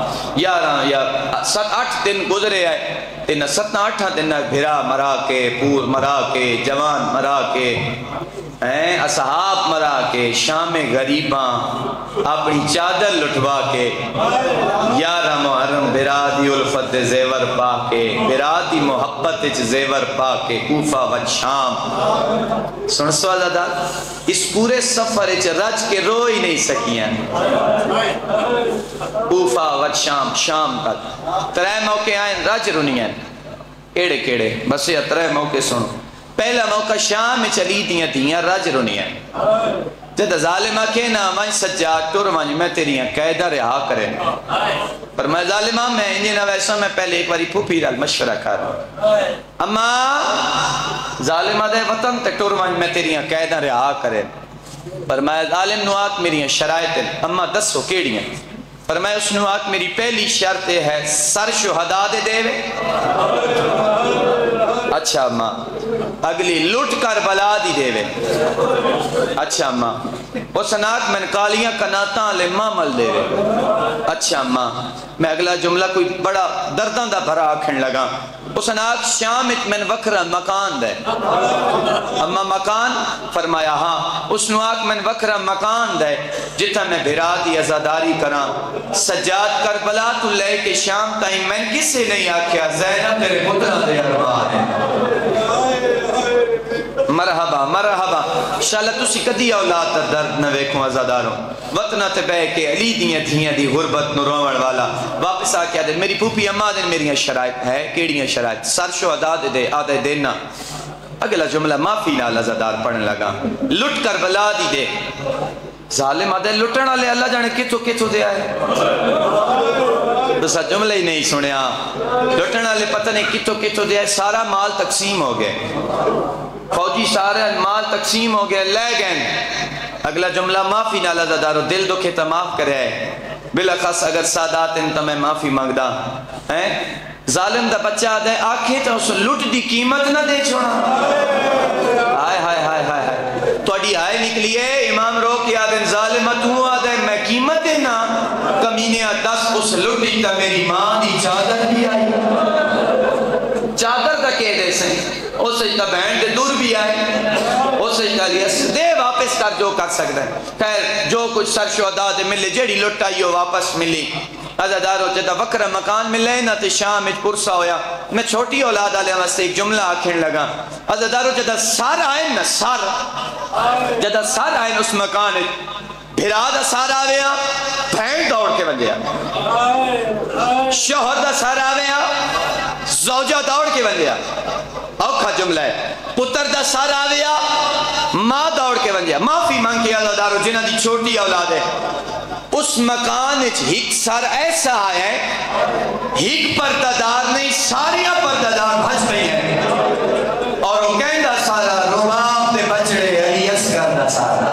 Speaker 1: 7-8 دن گزرے آئے تین 7-8 دن بھرا مرا کے, پور مرا کے, جوان مرا کے, اصحاب مرا کے, شام غریباں اپنی چادر لٹوا کے, 11 محرم برادی الفت زیور پا کے, برادی محبت زیور پا کے, کوفہ و شام. سن سوال ادا اس پورے سفر رج کے رو ہی نہیں سکیاں. کوفہ و شام, شام تک 3 موقع آئیں رج رنیاں. کیڑے کیڑے بس یہ 3 موقع سنو. پہلا موقع شام میں چلی دیاں رج رنیاں. جد ظالمہ کہنا وائن سجاد ٹور وائن میں تیریاں قیدہ رہا کریں. پر میں ظالمہ میں انجینہ ویسا میں پہلے ایک باری پھوپی رال مشورہ کر رہا ہوں. اما ظالمہ دے وطن تے ٹور وائن میں تیریاں قیدہ رہا کریں. پر میں ظالم نواک میری شرائط ہیں. اما 10 کیڑیاں. پر میں اس نواک میری پہلی شرط ہے سر شہداء دے دے وے. اچھا اماں. اگلی لٹ کر بلا دی دے وے. اچھا اماں. وہ سناک من کالیاں کناتاں لے مامل دے وے. اچھا اماں. میں اگلا جملہ کوئی بڑا دردان دا بھرا آکھن لگا. وہ سناک شام من وکرہ مکان دے. اما مکان فرمایا ہاں. اس نواک من وکرہ مکان دے جتا میں بھرادی ازاداری کران. سجاد کربلا تو لے کے شام تائیں میں کسے نہیں آکھیا زینب تیرے پترہ دے ارمان ہے. مرحبا مرحبا. انشاءاللہ تسی کدی اولاد تا درد نہ ویکھوں ازاداروں. وطنہ تے بے کے علی دیاں دھیاں دی غربت نو روان والا واپس آکیا دے میری پھوپی اماں دے میری شرائط ہے. کیڑیاں شرائط؟ سر شہداء دے آدھے دینا. اگلا جملہ معافی نال ازادار پڑھنے لگا. لٹ کر بلا دی دے. ظالم آدھے لٹن والے اللہ جانے کتھوں دے آئے. دوسرا جملہ ہی نہیں سنیا. لٹن والے پتہ نہیں کتھوں دے آئے. سارا مال تقسیم ہو گئے. فوجی سارے مال تقسیم ہو گئے لے گئے. اگلا جملہ معافی نال ازادارو دل دکھے تا معاف کرے. بلاخص اگر سادات ان تا میں معافی مانگدا. ظالم دا بچہ دے آکھے تا اس لٹ دی قیمت نہ دے چھوڑا. ہائے ہائے ہائے ہائے. توڑی آئے نکلی ہے امام رو کی آدھن ظالمہ تو آدھے میں قیمت دینا. کمینے 10 اس لٹ دی تا میری ماں دی چادر بھی آئی. چادر دا کہہ دے سنی. اس سے بہن دے دور بھی آئے. اس سے لیا دے واپس کر جو کر سکتا ہے. خیر جو کچھ سر شہداء دے ملے جیڑی لٹ آئی ہو واپس ملی. ازادارو جدہ وکرہ مکان ملے نا تے شام اچ پرسا ہویا. میں چھوٹی اولاد آلے واسطے ایک جملہ آکھن لگا. ازادارو جدہ سار آئیں نا سار جدہ سار آئیں اس مکان بھرا دا سار آویا بھین دوڑ کے بن گیا. شوہر دا سار آویا زوجہ دوڑ کے بن گیا. اوکھا جملہ ہے. پتر دا سار آویا ماں دوڑ کے بن گیا. معافی مانگ کے ازادارو جنہ دی چھوٹی اولاد ہے. اس مکان ہک سر ایسا آیا ہے ہک پردادار نہیں ساریاں پردادار بھج گئی ہیں. اور وہ کہندہ سارا روام دے بچڑے علی اصغر دا سارا.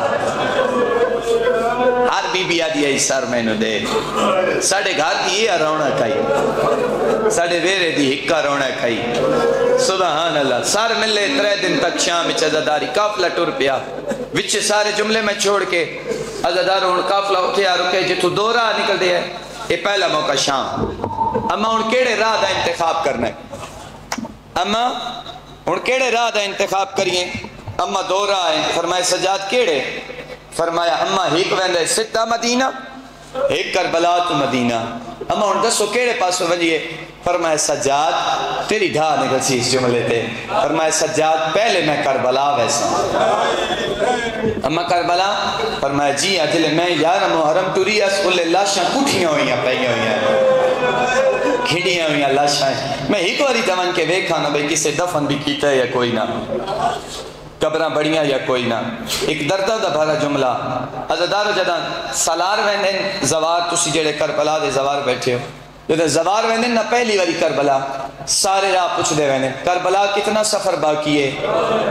Speaker 1: ہر بی بی آدھی ہے سر میں نو دے. ساڑھے گھر کی یہ رونا کھائی. ساڑھے ویرے دی ہکا رونا کھائی. سبحان اللہ. سار ملے 3 دن تک شام اچھ ازاداری کافلہ ٹور پیا. وچے سارے جملے میں چھوڑ کے ازاداروں ان کافلہ اٹھیا رکے جتو 2 راہ نکل دے ہے. یہ پہلا موقع شام. اما ان کیڑے راہ دا انتخاب کرنا ہے. اما ان کیڑے راہ دا انتخاب کریے. اما 2 راہ ہیں. فرمائے سجاد کیڑے؟ فرمایا اما ہیک ویندے ستہ مدینہ ایک کربلا تو مدینہ. اما ان 10 کیڑے پاسو ونجیے. فرمایا سجاد تیری ڈھا نکل سی اس جملے تے. فرمایا سجاد پہلے میں کربلا ویسا. اما کربلا؟ فرمایا جی اجلے میں 11 محرم ٹوری اس کلے لاشاں کٹھیاں ہوئیاں پہیاں ہوئیاں کھڑیاں ہوئیاں لاشاں. میں ہی کواری تمن کے ویکھا نا بھئی کسے دفن بھی کیتا ہے یا کوئی نہ. قبرہ بڑیاں یا کوئی نہ. ایک دردہ دا بھارا جملہ. ازادارو جدہ سالار ویندن زوار تسی جڑے کربلا دے زوار بیٹھے ہو. جدہ زوار ویندن نہ پہلی واری کربلا سارے راہ پوچھ دے ویندن کربلا کتنا سفر باقی ہے.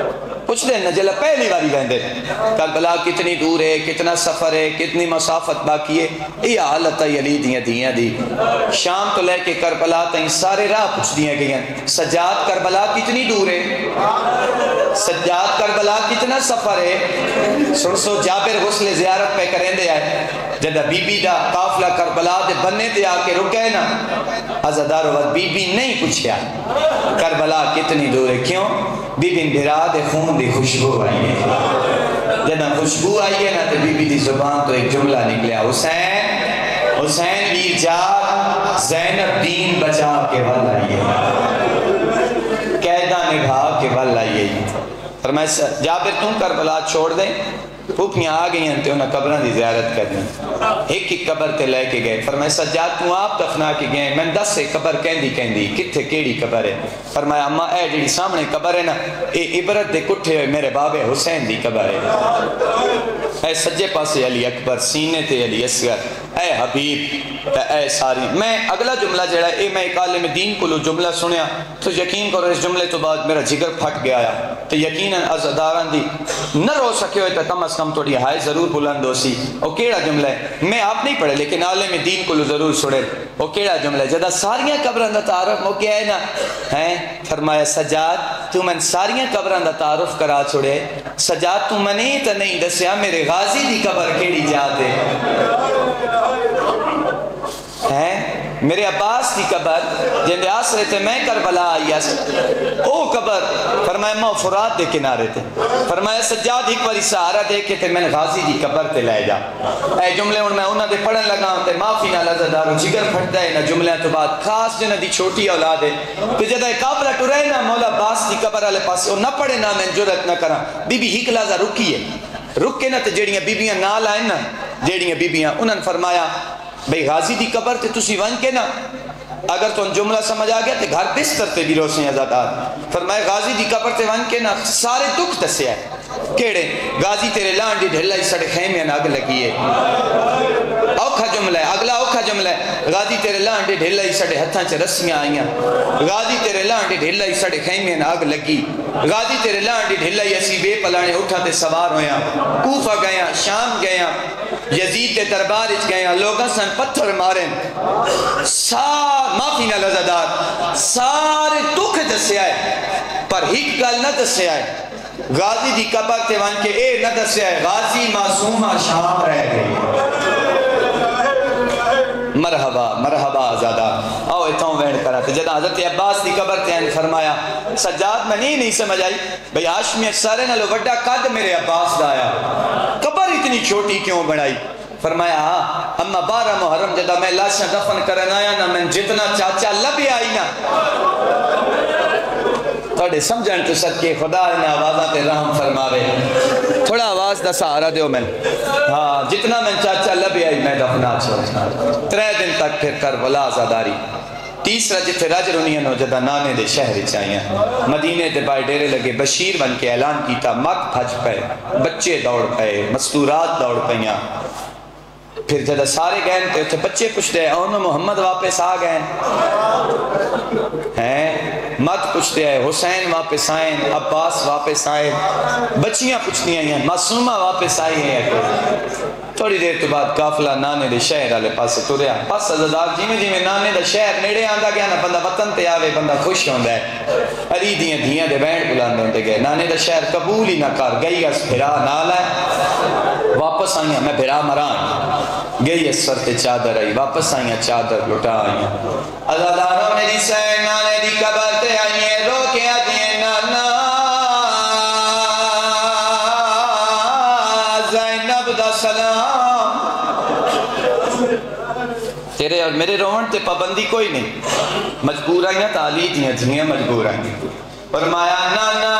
Speaker 1: پوچھ دیں نا جلا پہلی باری ویندے کربلا کتنی دور ہے، کتنا سفر ہے، کتنی مسافت باقی ہے. یہ حالت ہے علی دیاں دیاں دی. شام تو لے کے کربلا تائیں سارے راہ پوچھ دیاں گئیں سجاد کربلا کتنی دور ہے، سجاد کربلا کتنا سفر ہے. سن سو جابر غسل زیارت پہ کریں دے آئے جدہ بی بی دا قافلہ کربلا دے بننے دے آکے رکے نا عزدار وقت بی بی نہیں پوچھیا کربلا کتنی دور ہے. کیوں؟ بی بی بھرا دے خون دی خوشبو آئی ہے. جدہ خوشبو آئی ہے نا تو بی بی دی زبان تو ایک جملہ نکلیا حسین حسین ویر جاگ زینب دین بچا کے ول آئی ہے، قیدہ نبھا کے ول آئی ہے. فرمایا جابر تم کربلا چھوڑ دیں. پھوپیاں آ گئی ہیں تو انہیں قبران دی زیارت کرنی. ایک ایک قبر تے لے کے گئے. فرمایا سجاد تو آپ دفنا کے گئے. میں 10 سے قبر کہندی کتھے کیڑی قبر ہے. فرمایا اما اے جڑی سامنے قبر ہے نا اے عبرت دے کٹھے ہوئے میرے بابے حسین دی قبر ہے. اے سجے پاسے علی اکبر سینے تے علی اصغر اے حبیب اے ساری. میں اگلا جملہ جڑا ہے میں ایک عالم دین کو جملہ سنیا تو یقین کرو اس جملے تو بعد میرا جگر پھٹ گیا ہے. تو یقیناً عزداران دی نہ رو سکے ہوئے تو کم از کم توڑی ہائے ضرور بلند ہو سی. او کیڑا جملہ ہے میں آپ نہیں پڑھے لیکن عالم دین کو ضرور سنے. او کیڑا جملہ ہے جدہ ساریاں قبران دا تعارف ہو کیا ہے نا ہیں. فرمایا سجاد تو من ساریاں قبران دا تعارف کرا چھوڑے. سجاد تو منی تا نہیں دسیا میرے غازی دی قبر کیڑی جاتے ہیں. میرے عباس کی قبر جن دے آسرے تھے میں کربلا آئی او قبر. فرمایا ماں فرات دے کنارے تھے. فرمایا سجاد ایک باری سہارا دے کے تھے میں غازی دی قبر تے لے جا. اے جملے ان میں انہوں نے پڑھن لگا ہوں تے معافی نہ لزدارو جگر پھٹتا ہے نا جملے تو بعد خاص جنہ دی چھوٹی اولاد ہے. تو جدہ قابلہ ٹورے نا مولا عباس دی قبر والے پاس وہ نہ پڑھے نا میں جرت نہ کرا. بی بی ہی کلازہ رکی ہے رک کے نا تے جیڑیاں بیبیاں نال آئیں نا جیڑیاں بیبیاں انہوں نے فرمایا بھئی غازی دی قبر تے تسی ون کے نا اگر تو ان جملہ سمجھ آ گیا تے گھر بستر تے بھی روسیں عزادار. فرمایا غازی دی قبر تے ون کے نا سارے دکھ دسے ہے. کیڑے غازی تیرے لانڈی ڈھلائی سڑے خیمیں ناگ لگی ہے. اوکھا جملہ ہے اگلا اوکھا جملہ ہے غازی تیرے لانڈی ڈھلائی سڑے ہتھاں چے رسیاں آئیاں. غازی تیرے لانڈی ڈھلائی سڑے خیمیں ناگ لگی. غازی تیرے لانڈی ڈھلائی اسی بے پلانے اٹھا تے سوار ہویاں کوفہ گیا شام گیا یزید تے دربار اچ گیا لوگاں سن پتھر ماریں معافی نہ لزدار سارے دکھ دسے آئے پر ایک گل نہ دسے آئے. غازی دی قبر تے وان کے اے نہ دسے آئے غازی معصومہ شام رہ گئی. مرحبا مرحبا آزادہ آؤ اتھاؤں ویڑ کرا تھے. جدہ حضرت عباس دی قبر تے فرمایا سجاد میں نہیں سمجھ آئی بھئی آشمی سارے نہ لو وڈا قد میرے عباس دا آیا قبر اتنی چھوٹی کیوں بڑھائی. فرمایا اما 12 محرم جدہ میں لاشاں دفن کرن آیا نا میں جتنا چاچا لبی آئی نا تھوڑے سمجھن تو صدقے خدا نے آوازاں تے رحم فرماوے. تھوڑا آواز دا سہارا دیو میں ہاں جتنا میں چاچا لبی آئی میں دفنا چھوڑنا. 3 دن تک پھر کربلا آزاداری. تیسرا جتھے راج رونیاں نو جدہ نانے دے شہر چاہیاں مدینے دے بائے ڈیرے لگے بشیر بن کے اعلان کیتا مک بھج پے بچے دوڑ پے مستورات دوڑ پیاں. پھر جدہ سارے گئے تے اتھے بچے پوچھتے ہیں انہوں محمد واپس آ گئے ہیں مت پوچھتے ہیں حسین واپس آئیں عباس واپس آئیں بچیاں پوچھتی ہیں معصومہ واپس آئی ہیں. تھوڑی دیر تو بعد قافلہ نانے دے شہر والے پاسے تریا. پس عزادار جیویں جیویں نانے دا شہر نیڑے آندا گیا نا بندہ وطن تے آوے بندہ خوش ہوندا ہے. علی دیاں دھیاں دے بینڈ بلاندے ہوندے گئے. نانے دا شہر قبول ہی نہ کر گئی اس بھرا نال ہے واپس آئیاں میں بھرا مران گئی اس سر تے چادر آئی واپس آئیاں چادر لٹا آئیاں. عزاداروں میری سیر نانے دی قبر تے آئیے رو کے آدھیں نانا زینب دا سلام. تیرے اور میرے روحن تے پابندی کوئی نہیں مجبور آئیاں تعالی دیاں دھیاں مجبور آئیاں. فرمایا نانا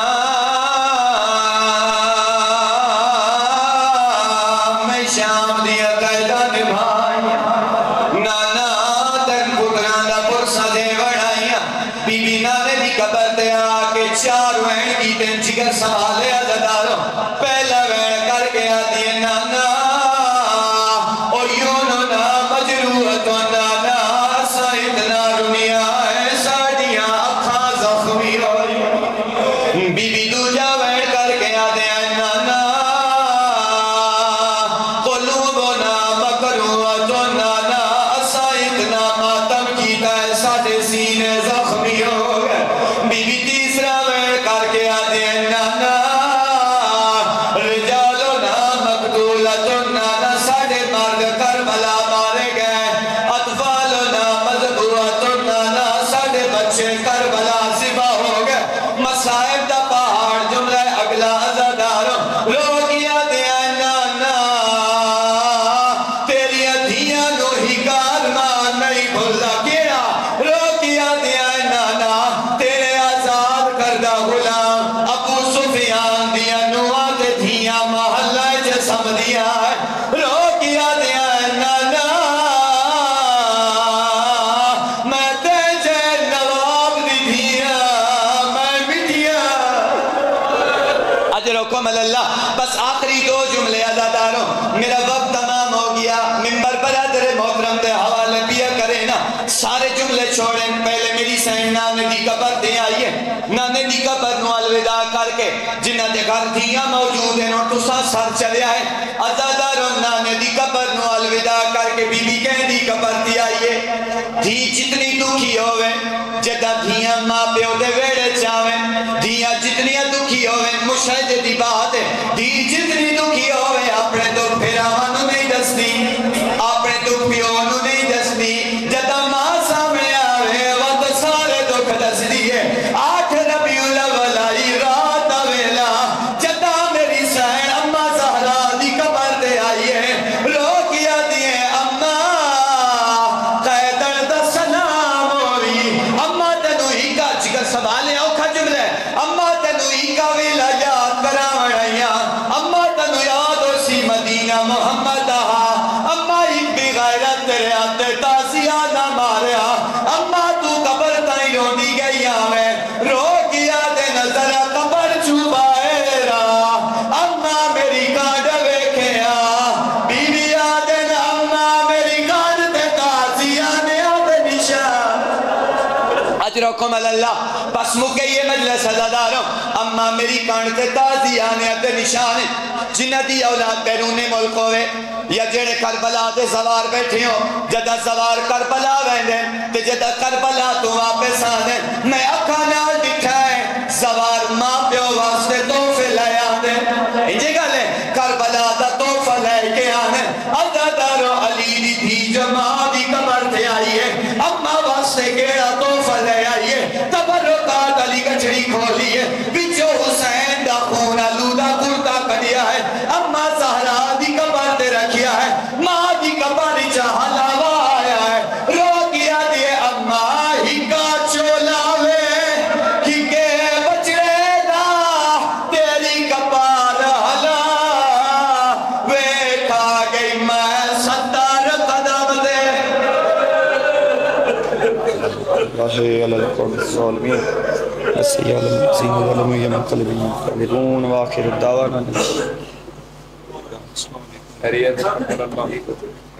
Speaker 1: میں شام دیا قیدہ نبھائیاں نانا تن پتران دا پرسا دے بڑھائیاں. بی بی نانے دی قبر تے آکے 4 وین کی تین جگر سنبھالے عزاداروں. پہلا وین کر کے آتی ہے نانا اور یوننا مجروحتو نانا سائدنا رنیا ہے ساڑیاں اکھاں زخمی ہوئی. بی بی دوجہ وین کر نانے دی قبر تے آئیے نانے دی قبر نو الوداع کر کے جنہ دے گھر دھیاں موجود ہیں اور تسا سر چلے آئے عزادارو نانے دی قبر نو الوداع کر کے بی بی کہیں دی قبر تے آئیے دھی جتنی دکھی ہوئے جدہ دھیاں ماں پیو دے ویڑے چاویں دھیاں جتنی دکھی ہوئے مشاہدے دی بات ہے دھی جتنی دکھی ہوئے اپنے دکھ پھراوانو نہیں دستی اپنے دکھ پیوانو نہیں دستی جدہ ماں سامنے آوے وقت سارے دکھ دس دیئے 8 ربیع الاول آئی رات ویلا جدہ میری سین اماں زہرا دی قبر دے آئیے رو کیا دیئے اماں قیدر دا سلام ہوئی اماں تنو ہی کا چکر سوالے اوکھا جملے اماں تنو ہی کا ویلا یاد کراؤں رہیاں اماں تنو یاد ہو سی مدینہ محمد آہا اماں ایک بھی غیرت تیرے آتے تازیانہ ماریا اماں تو قبر تائیں رو دی گئی آویں رو کیا دے نظر قبر چھپائے را اماں میری کانڈ ویکھیا بی بی آدن اماں میری کانڈ تے تازیانے آدھے نشان اجرکم اللہ بس مکے یہ مجلس عزاداروں اماں میری کانڈ تے تازیانے آدھے نشان جنہ دی اولاد بیرون ملک ہوئے یا جڑے کربلا دے زوار بیٹھے ہو جدہ زوار کربلا ویندے تے جدہ کربلا تو واپس آدھے میں اکھا نال دکھائے زوار ماں پیو واسطے توفے لے آدھے انجھے گلے کربلا دا توفہ لے کے آدھے عزادارو علی دی تھی جو ماں دی قبر تے آئیے اماں واسطے کیڑا توفہ لے آئیے تبرکات علی گچڑی کھولیے بچو حسین دا خون آلودہ کرتا کڑیا ہے اماں زہرا دی قبر تے رکھیا ہے ماں دی قبر جہاں لاوا آیا ہے رو کیا دیئے اماں ہی کا چولاوے ہی کے بچڑے دا تیری قبر حلا ویکھا گئی میں 70 قدم دے
Speaker 2: الله على القوم الظالمين السيئة المحسين والمية من قلبهم يعلمون وآخر الدعوانا